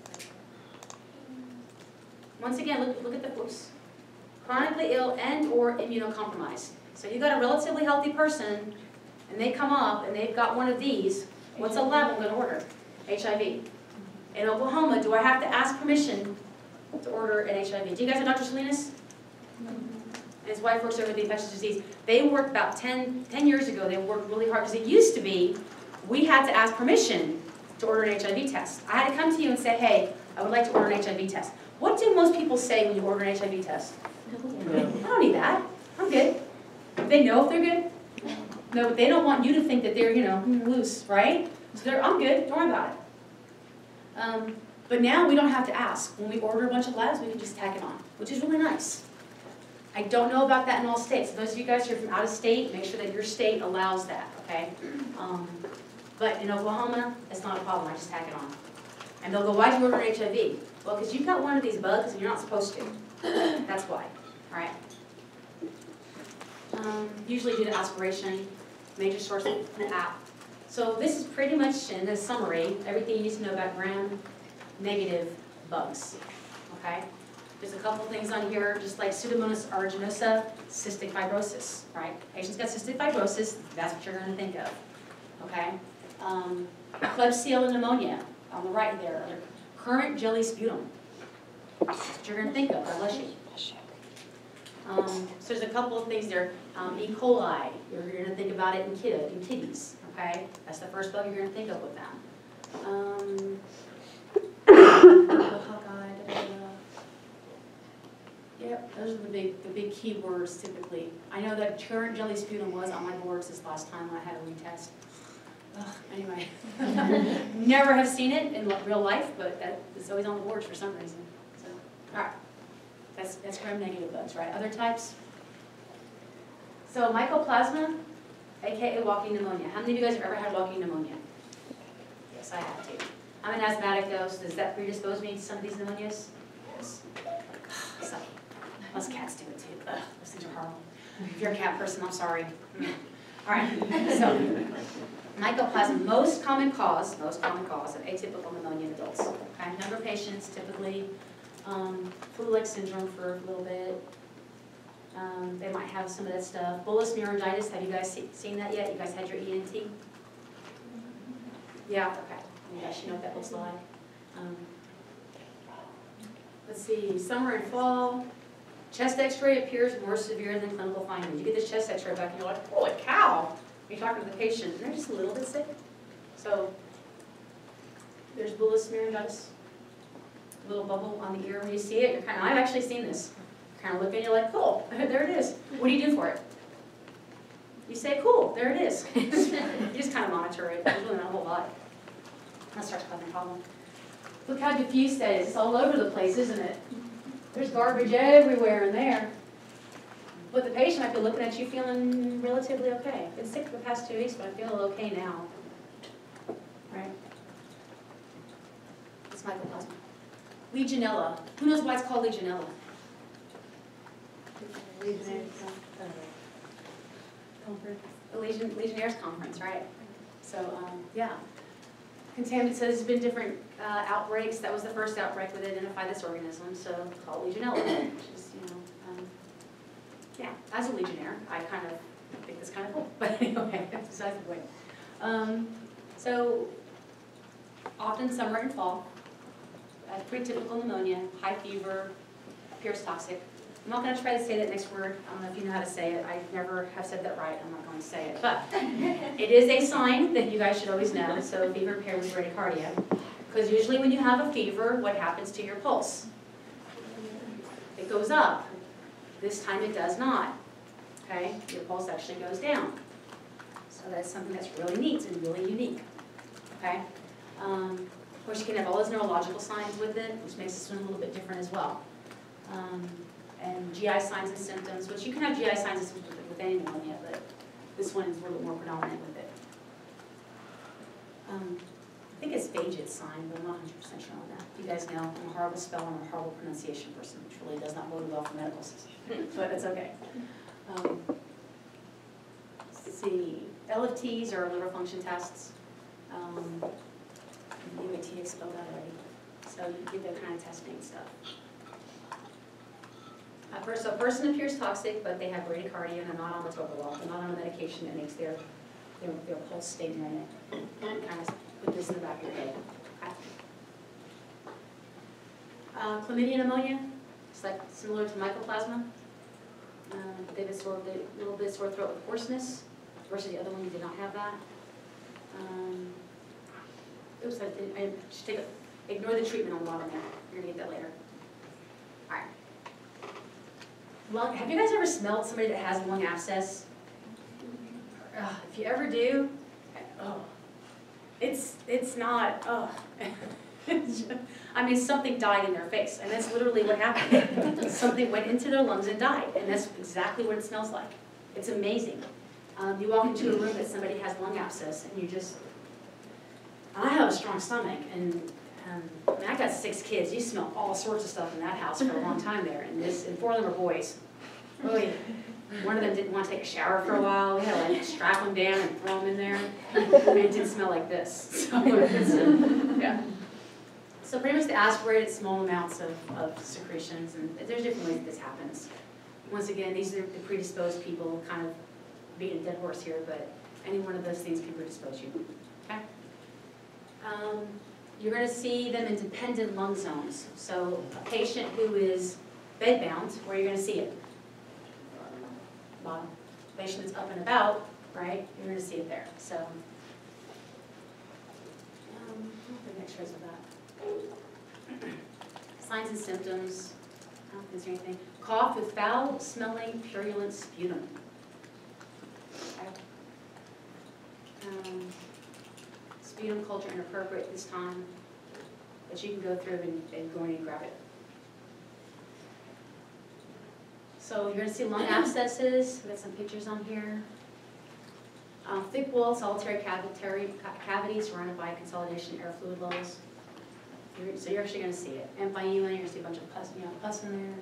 Once again, look, look at the oops. Chronically ill and or immunocompromised. So you got a relatively healthy person, and they come up and they've got one of these. What's a lab I'm going to order? H I V. In Oklahoma, do I have to ask permission to order an H I V? Do you guys know Doctor Salinas? And his wife works over the infectious disease. They worked about ten, ten years ago, they worked really hard, because it used to be, we had to ask permission to order an H I V test. I had to come to you and say, hey, I would like to order an H I V test. What do most people say when you order an H I V test? I don't need that. I'm good. They know if they're good? No, but they don't want you to think that they're, you know, loose, right? So they're, I'm good, don't worry about it. Um, but now we don't have to ask. When we order a bunch of labs, we can just tack it on, which is really nice. I don't know about that in all states. Those of you guys who are from out of state, make sure that your state allows that, okay? Um, but in Oklahoma, it's not a problem. I just tack it on. And they'll go, why'd you order an H I V? Well, because you've got one of these bugs and you're not supposed to. That's why, all right? Um, usually due to aspiration, major source of an app. So this is pretty much, in a summary, everything you need to know about gram-negative bugs, okay? There's a couple things on here, just like Pseudomonas aeruginosa, cystic fibrosis, right? Patients got cystic fibrosis, that's what you're going to think of, okay? Um, Klebsiella pneumonia, on the right there, under current jelly sputum. That's what you're going to think of, God bless you. Um, so there's a couple of things there. Um, E. coli, you're going to think about it in, kid, in kiddies, okay? That's the first bug you're going to think of with them. Um, Yep, those are the big, the big key words typically. I know that current jelly sputum was on my boards this last time when I had a retest. Ugh, anyway, never have seen it in lo- real life, but that is always on the boards for some reason. So, all right, that's that's gram-negative bugs, right? Other types. So mycoplasma, aka walking pneumonia. How many of you guys have ever had walking pneumonia? Yes, I have too. I'm an asthmatic though, so does that predispose me to some of these pneumonias? Yes. So, most cats do it too. Ugh, those things are horrible. If you're a cat person, I'm sorry. All right, so mycoplasma, most common cause, most common cause of atypical pneumonia in adults. Okay, younger patients, typically um, flu-like syndrome for a little bit. Um, they might have some of that stuff. Bullous meningitis, have you guys see, seen that yet? You guys had your E N T? Yeah, okay. You guys should know what that looks like. Um, let's see, summer and fall. Chest x-ray appears more severe than clinical findings. You get this chest x-ray back and you're like, holy cow! You're talking to the patient and they're just a little bit sick. So there's bullous meningitis, little bubble on the ear. When you see it, you're kind of, I've actually seen this. You're kind of looking and you're like, cool, there it is. What do you do for it? You say, cool, there it is. You just kind of monitor it. There's really not a whole lot. That starts causing a problem. Look how diffuse that is. It's all over the place, isn't it? There's garbage everywhere in there. But the patient might be looking at you feeling relatively okay. Been sick for the past two weeks, but I'm feeling okay now. Right? It's mycoplasma. Legionella. Who knows why it's called Legionella? The Legion, Legionnaires Conference, right? So, um, yeah. Contaminant, so there's been different uh, outbreaks. That was the first outbreak where they identified this organism, so it's called Legionella, which is, you know, um, yeah, as a Legionnaire, I kind of think that's kind of cool. But anyway, that's besides the point. Um, so, often summer and fall, uh, pretty typical pneumonia, high fever, appears toxic. I'm not going to try to say that next word. I don't know if you know how to say it. I never have said that right. I'm not going to say it. But it is a sign that you guys should always know. So fever paired with bradycardia. Because usually when you have a fever, what happens to your pulse? It goes up. This time it does not. Okay? Your pulse actually goes down. So that's something that's really neat and really unique. Okay? Um, of course, you can have all those neurological signs with it, which makes this one a little bit different as well. Um, and G I signs and symptoms, which you can have G I signs and symptoms with any pneumonia, but this one is a little bit more predominant with it. Um, I think it's Fagit's sign, but I'm not one hundred percent sure on that. You guys know, I'm a horrible speller, I'm a horrible pronunciation person, which really does not bode well for medical systems, but it's okay. Um, let's see, L F Ts are liver function tests. Um, U A T expelled that already, so you can get that kind of testing and stuff. Uh, per- so a person appears toxic, but they have bradycardia and they're not on metoprolol. They're not on a medication that makes their, their, their pulse stay normal. Kind of put this in the back of your head. Okay. Uh, chlamydia pneumonia, it's like similar to mycoplasma. Uh, they've absorbed a little bit of sore throat with hoarseness, versus the other one, you did not have that. Um, oops, I, did, I should take a, ignore the treatment on the bottom there. You're gonna get that later. All right. Lung, have you guys ever smelled somebody that has lung abscess? Ugh, if you ever do, oh, it's it's not. Oh, I mean, something died in their face, and that's literally what happened. Something went into their lungs and died, and that's exactly what it smells like. It's amazing. Um, you walk into a room that somebody has lung abscess, and you just. I have a strong stomach, and. Um, I mean, I got six kids. You smell all sorts of stuff in that house for a long time there, and this, and four of them are boys. Oh yeah. One of them didn't want to take a shower for a while. We had to like strap them down and throw them in there. And it didn't smell like this. So, yeah. So pretty much they aspirated small amounts of, of secretions, and there's different ways that this happens. Once again, these are the predisposed people, kind of beating a dead horse here, but any one of those things can predispose you. Okay. Um, You're going to see them in dependent lung zones. So a patient who is bedbound, where you're going to see it? Bottom. A patient that's up and about, right? You're going to see it there. So, um, I'll bring x-rays of that. Signs and symptoms. don't think there's anything. Cough with foul smelling purulent sputum. Okay. Um, sputum culture inappropriate this time, but you can go through and, and go in and grab it. So you're going to see lung abscesses. We've got some pictures on here. Um, thick walled solitary cavitary, cavities surrounded by consolidation air fluid levels. You're, so you're actually going to see it. Emphysema, you're going to see a bunch of pus, you know, pus in there.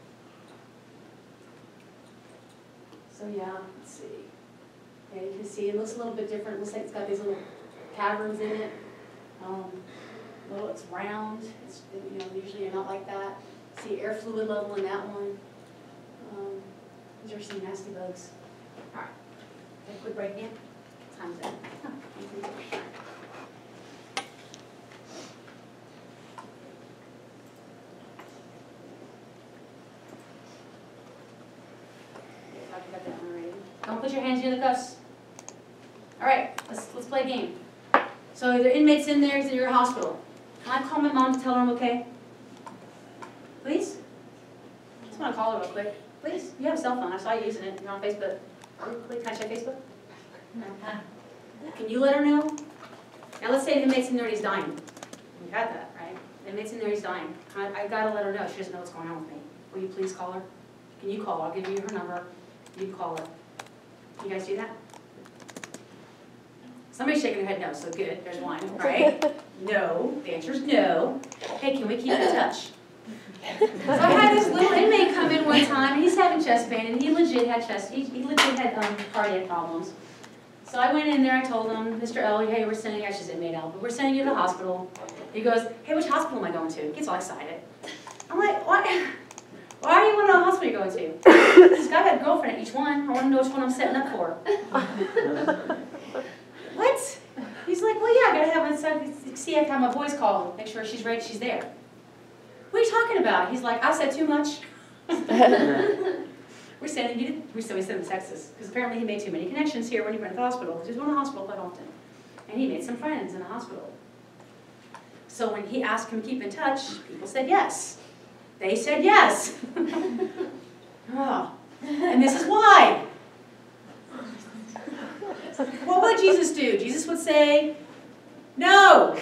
So yeah, let's see. Yeah, you can see it looks a little bit different. It looks like it's got these little caverns in it. Um, well, it's round. It's, you know, usually not like that. See air fluid level in that one. Um, these are some nasty bugs. All right. Take a quick break again. Time's up. Oh, talked about that one already. Don't put your hands near the cuffs. All right, let's let's play a game. So there are inmates in there, he's in your hospital. Can I call my mom to tell her I'm okay? Please? Just want to call her real quick. Please? You have a cell phone. I saw you using it. You're on Facebook. Can I check Facebook? Can you let her know? Now let's say the inmate's in there and he's dying. You had that, right? The inmate's in there, he's dying. I, I gotta let her know. She doesn't know what's going on with me. Will you please call her? Can you call her? I'll give you her number. You can call her. You guys do that? Somebody's shaking their head no, so good. There's one, right? No. The answer is no. Hey, can we keep in touch? So I had this little inmate come in one time, and he's having chest pain, and he legit had chest, he, he legit had um, cardiac problems. So I went in there, I told him, Mister L, hey, we're sending, I should say inmate L, but we're sending you to the hospital. He goes, hey, which hospital am I going to? He gets all excited. I'm like, what? Why do you want to know what hospital you're going to? This guy got a girlfriend at each one. I want to know which one I'm setting up for. What? He's like, well, yeah, I gotta have a see if my boys call, make sure she's ready, she's there. What are you talking about? He's like, I said too much. We're sending you to, we sent him to Texas, because apparently he made too many connections here when he went to the hospital, because he was going to the hospital quite often. And he made some friends in the hospital. So when he asked him to keep in touch, people said yes. They said yes. Oh. And this is why. What would Jesus do? Jesus would say, no.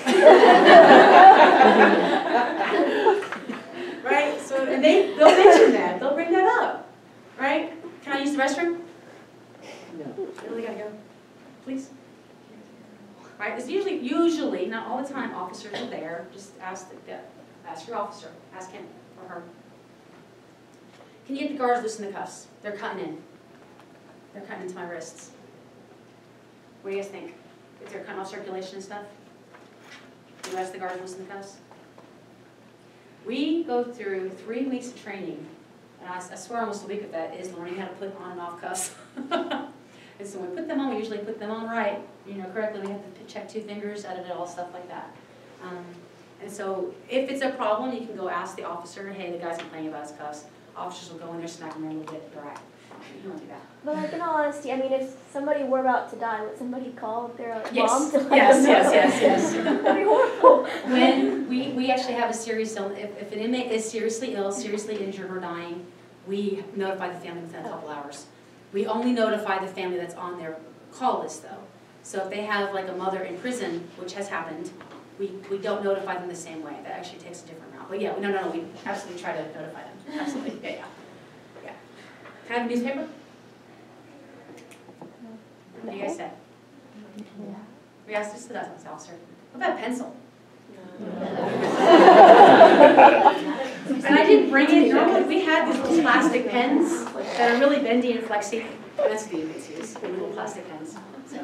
Right? So, and they, they'll mention that. They'll bring that up. Right? Can I use the restroom? No. Really gotta go? Please? Right? It's usually, usually, not all the time, officers are there. Just ask, the, ask your officer. Ask him or her. Can you get the guards loosen the cuffs? They're cutting in. They're cutting into my wrists. What do you guys think? If they're cutting off circulation and stuff? You ask the guards loosen the cuffs? We go through three weeks of training, and I, I swear almost a week of that is learning how to put on and off cuffs. And so when we put them on, we usually put them on right, you know, correctly. We have to check two fingers, edit it, all stuff like that. Um, and so if it's a problem, you can go ask the officer, hey, the guy's complaining about his cuffs. Officers will go in there, smack him a little bit, all right. You don't do that. But like in all honesty, I mean, if somebody were about to die, would somebody call their like, Yes. mom to let Yes, them know? yes, yes, yes. That'd be horrible. When we, we actually have a serious ill, if, if an inmate is seriously ill, seriously injured or dying, we notify the family within a couple hours. We only notify the family that's on their call list though. So if they have like a mother in prison, which has happened, we, we don't notify them the same way. That actually takes a different route. But yeah, no, no, no, we absolutely try to notify them. Absolutely, yeah, yeah. yeah. Can I have a newspaper? What do you guys say? Yeah. We asked this to the officer. What about a pencil? And I didn't bring it. Normally we had these little plastic pens that are really bendy and flexy. That's what the inmates use, the little plastic pens. So.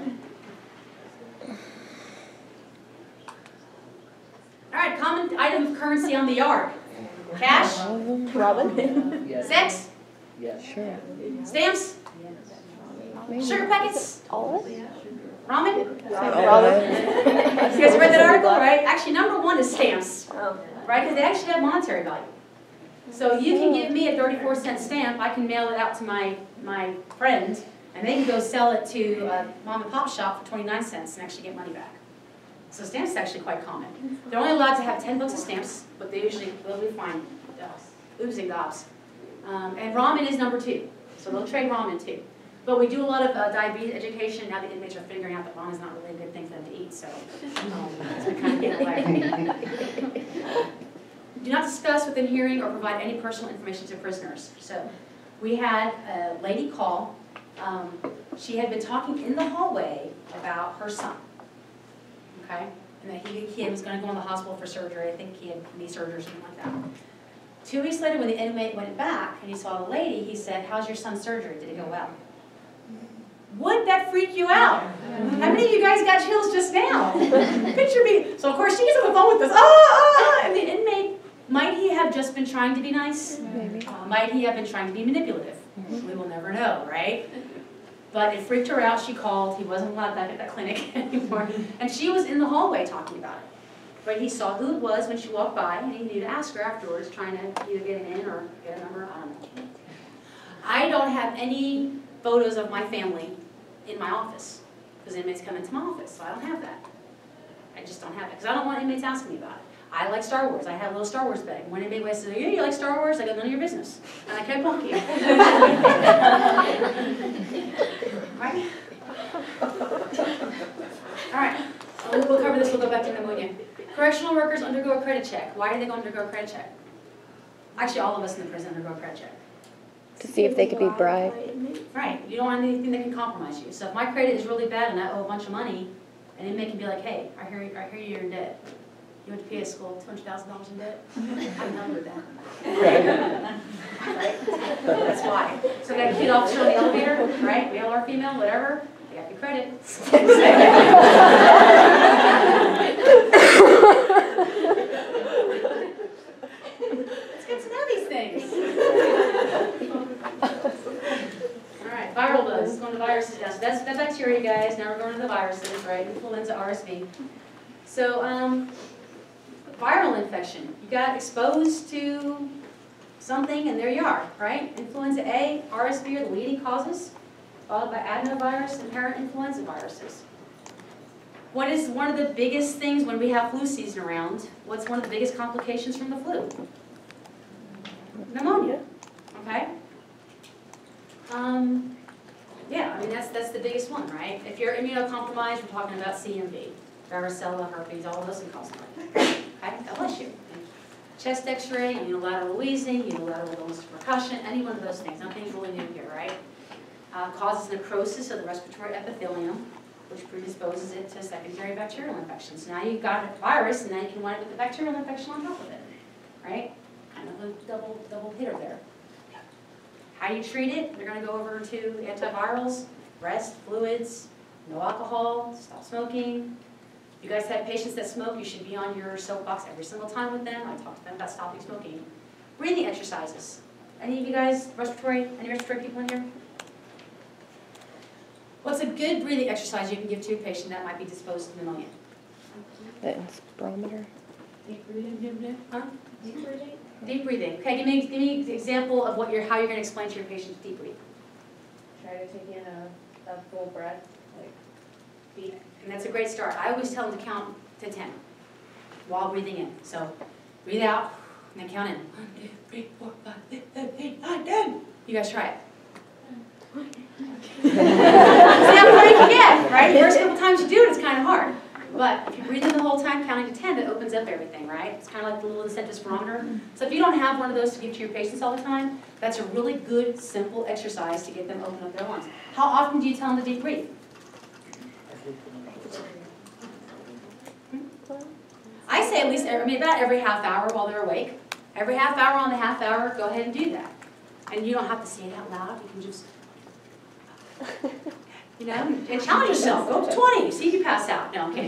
All right, common item of currency on the yard. Cash? Robin? Yes. Sex? Yes. Sure. Stamps? Sugar packets? All of it? Ramen? Robin? You guys read that article, right? Actually, number one is stamps, Oh. right? Because they actually have monetary value. So you can give me a thirty-four cent stamp, I can mail it out to my, my friend, and they can go sell it to a mom and pop shop for twenty-nine cents and actually get money back. So stamps is actually quite common. They're only allowed to have ten books of stamps, but they usually will be fine. Oops and gobs. Um, and ramen is number two, so they'll trade ramen too. But we do a lot of uh, diabetes education. Now the inmates are figuring out that ramen is not really a good thing for them to eat, so um, so we kind of get away. Do not discuss within hearing or provide any personal information to prisoners. So we had a lady call. Um, she had been talking in the hallway about her son, okay? And that he, he was going to go in the hospital for surgery. I think he had knee surgery or something like that. Two weeks later, when the inmate went back and he saw the lady, he said, "How's your son's surgery? Did it go well?" Would that freak you out? How many of you guys got chills just now? Picture me. So of course she gets on the phone with this, ah, ah, and the inmate, might he have just been trying to be nice? Maybe. Uh, might he have been trying to be manipulative? We will never know, right? But it freaked her out. She called. He wasn't allowed back at that clinic anymore. And she was in the hallway talking about it. But he saw who it was when she walked by, and he knew to ask her afterwards, trying to either get an in or get a number. I don't know. I don't have any photos of my family in my office, because inmates come into my office, so I don't have that. I just don't have it, because I don't want inmates asking me about it. I like Star Wars. I have a little Star Wars bag. When inmate says, "Yeah, you like Star Wars?" I go, "None of your business." And I kept walking. Right? All right. We'll, we'll cover this. We'll go back to pneumonia. Correctional workers undergo a credit check. Why do they go undergo a credit check? Actually, all of us in the prison undergo a credit check. To see if they could be bribed. Right. You don't want anything that can compromise you. So if my credit is really bad and I owe a bunch of money, an inmate can be like, "Hey, I hear, I hear you're in debt. You went to P A school, two hundred thousand dollars in debt?" I'm done with that. Right? That's why. So we got a kid officer on the elevator, right? Male or female, whatever. They got your credit. It's good to know these things. All right, viral loads. Let's go into viruses now. So that's the bacteria, guys. Now we're going to the viruses, right? Influenza, R S V. So, um, viral infection. You got exposed to something, and there you are, right? Influenza A, R S V are the leading causes, followed by adenovirus and parainfluenza viruses. What is one of the biggest things when we have flu season around? What's one of the biggest complications from the flu? Pneumonia, okay? Um, yeah, I mean, that's, that's the biggest one, right? If you're immunocompromised, we're talking about C M V, varicella, herpes, all of those can cause pneumonia. Okay, God bless you. Chest x-ray, unilateral wheezing, unilateral illness of percussion, any one of those things. Nothing's really new here, right? Uh, causes necrosis of the respiratory epithelium, which predisposes it to secondary bacterial infections. Now you've got a virus, and now you can wind up with a bacterial infection on top of it, right? Kind of a double, double hitter there. How do you treat it? We're going to go over to antivirals, rest, fluids, no alcohol, stop smoking. If you guys have patients that smoke, you should be on your soapbox every single time with them. I talk to them about stopping smoking. Breathing exercises. Any of you guys, respiratory, any respiratory people in here? What's a good breathing exercise you can give to a patient that might be disposed to pneumonia? The inspirometer. Deep breathing? Huh? Deep breathing? Deep breathing. Okay, give me, give me an example of what you're, how you're going to explain to your patients deep breathing. Try to take in a, a full breath, like Deep. And that's a great start. I always tell them to count to ten while breathing in. So breathe out and then count in. One, two, three, four, five, six, seven, eight, nine, ten. You guys try it. See how far you can get, right? The first couple times you do it, it's kind of hard. But if you breathe in the whole time, counting to ten, that opens up everything, right? It's kind of like the little incentive barometer. So if you don't have one of those to give to your patients all the time, that's a really good, simple exercise to get them to open up their lungs. How often do you tell them to deep breathe? I say at least, I mean, about every half hour while they're awake. Every half hour on the half hour, go ahead and do that. And you don't have to say it out loud. You can just, you know, and challenge yourself. Go to twenty. See if you pass out. No, I'm kidding.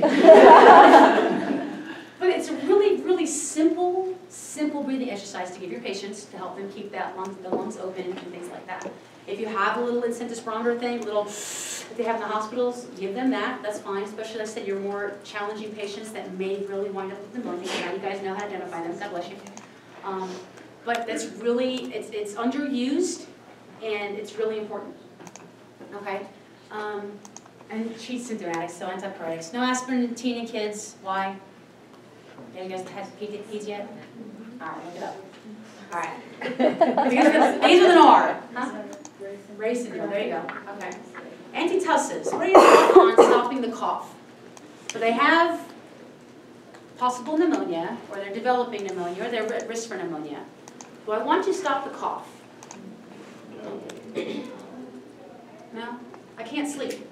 But it's a really, really simple, simple breathing exercise to give your patients to help them keep that lungs, the lungs open and things like that. If you have a little incentive barometer thing, little that they have in the hospitals, give them that. That's fine. Especially, like I said, your more challenging patients that may really wind up with pneumonia. Now you guys know how to identify them. God bless you. Um, but that's really, it's, it's underused, and it's really important. Okay? Um, and treat symptomatics, so antipyretics. No aspirin in teen and kids. Why? Have you guys had peds yet? All right, look it up. All right. These with these with an R. Huh? Ray syndrome, there you go. Okay. Antitussives. What are your thoughts on stopping the cough? So they have possible pneumonia, or they're developing pneumonia, or they're at risk for pneumonia. Do I want to stop the cough? No? I can't sleep.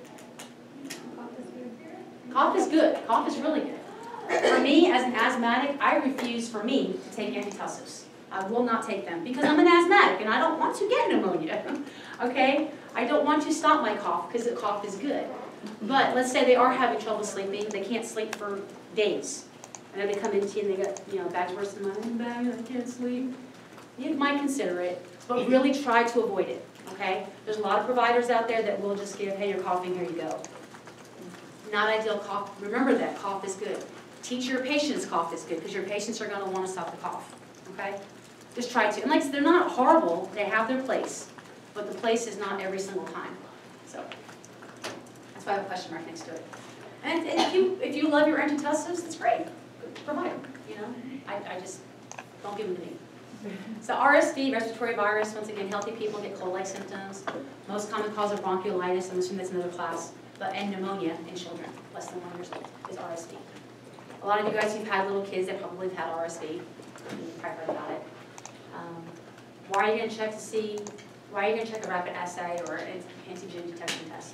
Cough is good. Cough is really good. For me, as an asthmatic, I refuse, for me, to take antitussives. I will not take them because I'm an asthmatic and I don't want to get pneumonia. Okay? I don't want to stop my cough because the cough is good. But let's say they are having trouble sleeping. They can't sleep for days. And then they come into you and they got, you know, bags worse than mine. Bag, I can't sleep. You might consider it, but really try to avoid it. Okay? There's a lot of providers out there that will just give, hey, you're coughing, here you go. Not ideal cough. Remember that cough is good. Teach your patients cough is good because your patients are going to want to stop the cough. Okay? Just try to. And like they're not horrible. They have their place, but the place is not every single time. So that's why I have a question mark next to it. And if you if you love your antitussives, that's great. Provide them. You know, I I just don't give them to me. So R S V, respiratory virus. Once again, healthy people get cold-like symptoms. Most common cause of bronchiolitis. I'm assuming that's another class. But and pneumonia in children less than one years old is R S V. A lot of you guys who've had little kids that probably have had R S V. You've probably heard about it. Um, why are you going to check to see? Why are you going to check a rapid assay or an antigen detection test?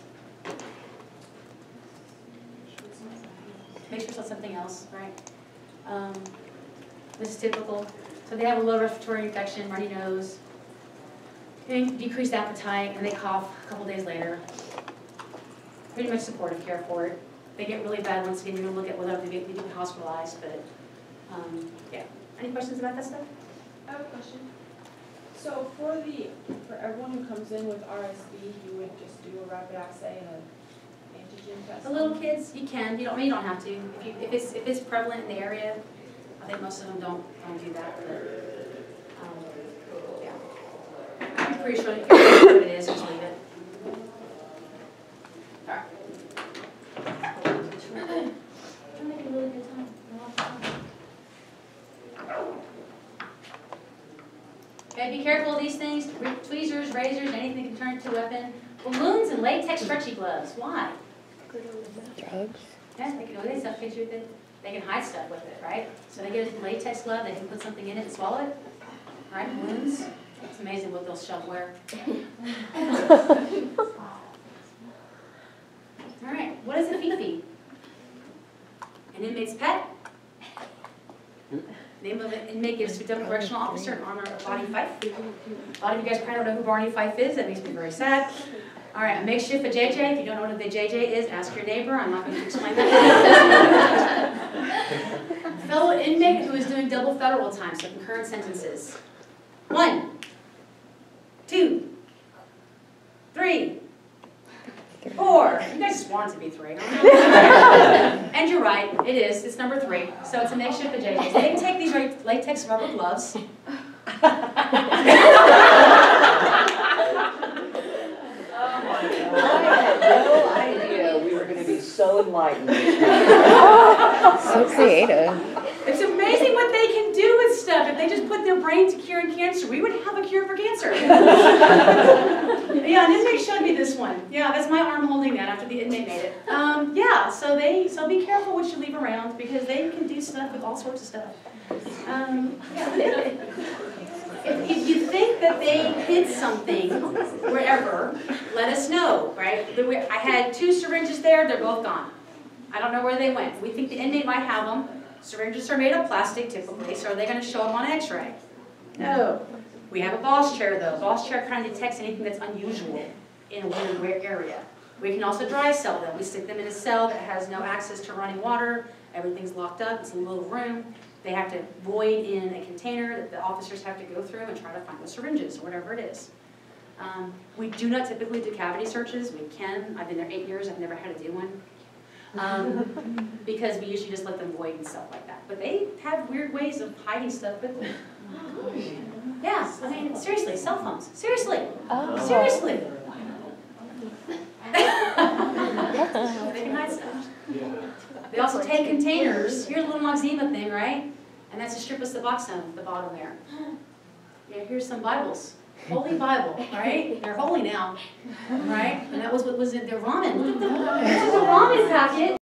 Make sure it's something else, right? Um, this is typical. So they have a low respiratory infection, runny nose, decreased appetite, and they cough a couple days later. Pretty much supportive care for it. They get really bad once again, you're going to look at whether they get, they get hospitalized, but um, yeah. Any questions about that stuff? I have a question. So for the, for everyone who comes in with R S V, you would just do a rapid assay and an antigen test? The little kids, you can. You don't. I mean, you don't have to. If you, if it's if it's prevalent in the area, I think most of them don't don't do that. But um, yeah, I'm pretty sure you know what it is. Just leave it. All right. I'm making a really good time. Okay, be careful of these things. Tweezers, razors, anything that can turn into a weapon. Balloons and latex stretchy gloves. Why? Drugs. Yeah, they can always have picture with it. They can hide stuff with it, right? So they get a latex glove, they can put something in it and swallow it. Right? Balloons. It's amazing what they'll shelfware. All right, what is a fifi? An inmate's pet? Name of an inmate gives to a double correctional officer in honor of Barney Fife. A lot of you guys probably don't know who Barney Fife is. That makes me very sad. All right, a makeshift for J J. If you don't know what the J J is, ask your neighbor. I'm not going to explain that. Fellow inmate who is doing double federal time, so concurrent sentences. One, two, three, four. You guys just want it to be three. And you're right, it is. It's number three. So it's a makeshift for J J. They can take these latex rubber gloves. No idea we were going to be so enlightened. So creative. It's amazing what they can do with stuff. If they just put their brain to curing cancer, we would have a cure for cancer. Yeah, an inmate showed me this one. Yeah, that's my arm holding that after the inmate made it. Um, yeah, so they so be careful what you leave around because they can do stuff with all sorts of stuff. Um, yeah. If, if you think that they hid something wherever, let us know, right? I had two syringes there, they're both gone. I don't know where they went. We think the inmate might have them. Syringes are made of plastic typically, so are they going to show them on x-ray? No. We have a Bosch chair though. Bosch chair kind of detects anything that's unusual in a weird area. We can also dry cell them. We stick them in a cell that has no access to running water. Everything's locked up. It's a little room. They have to void in a container that the officers have to go through and try to find the syringes, or whatever it is. Um, we do not typically do cavity searches. We can. I've been there eight years. I've never had to do one. Um, because we usually just let them void and stuff like that. But they have weird ways of hiding stuff with them. Yeah, I mean, seriously, cell phones. Seriously. Oh. Seriously. They can hide stuff. They also take containers. Here's a little Noxzema thing, right? And that's to strip us the box down at the bottom there. Yeah, here's some Bibles. Holy Bible, right? They're holy now, right? And that was what was in their ramen. Look at the, this is a ramen packet.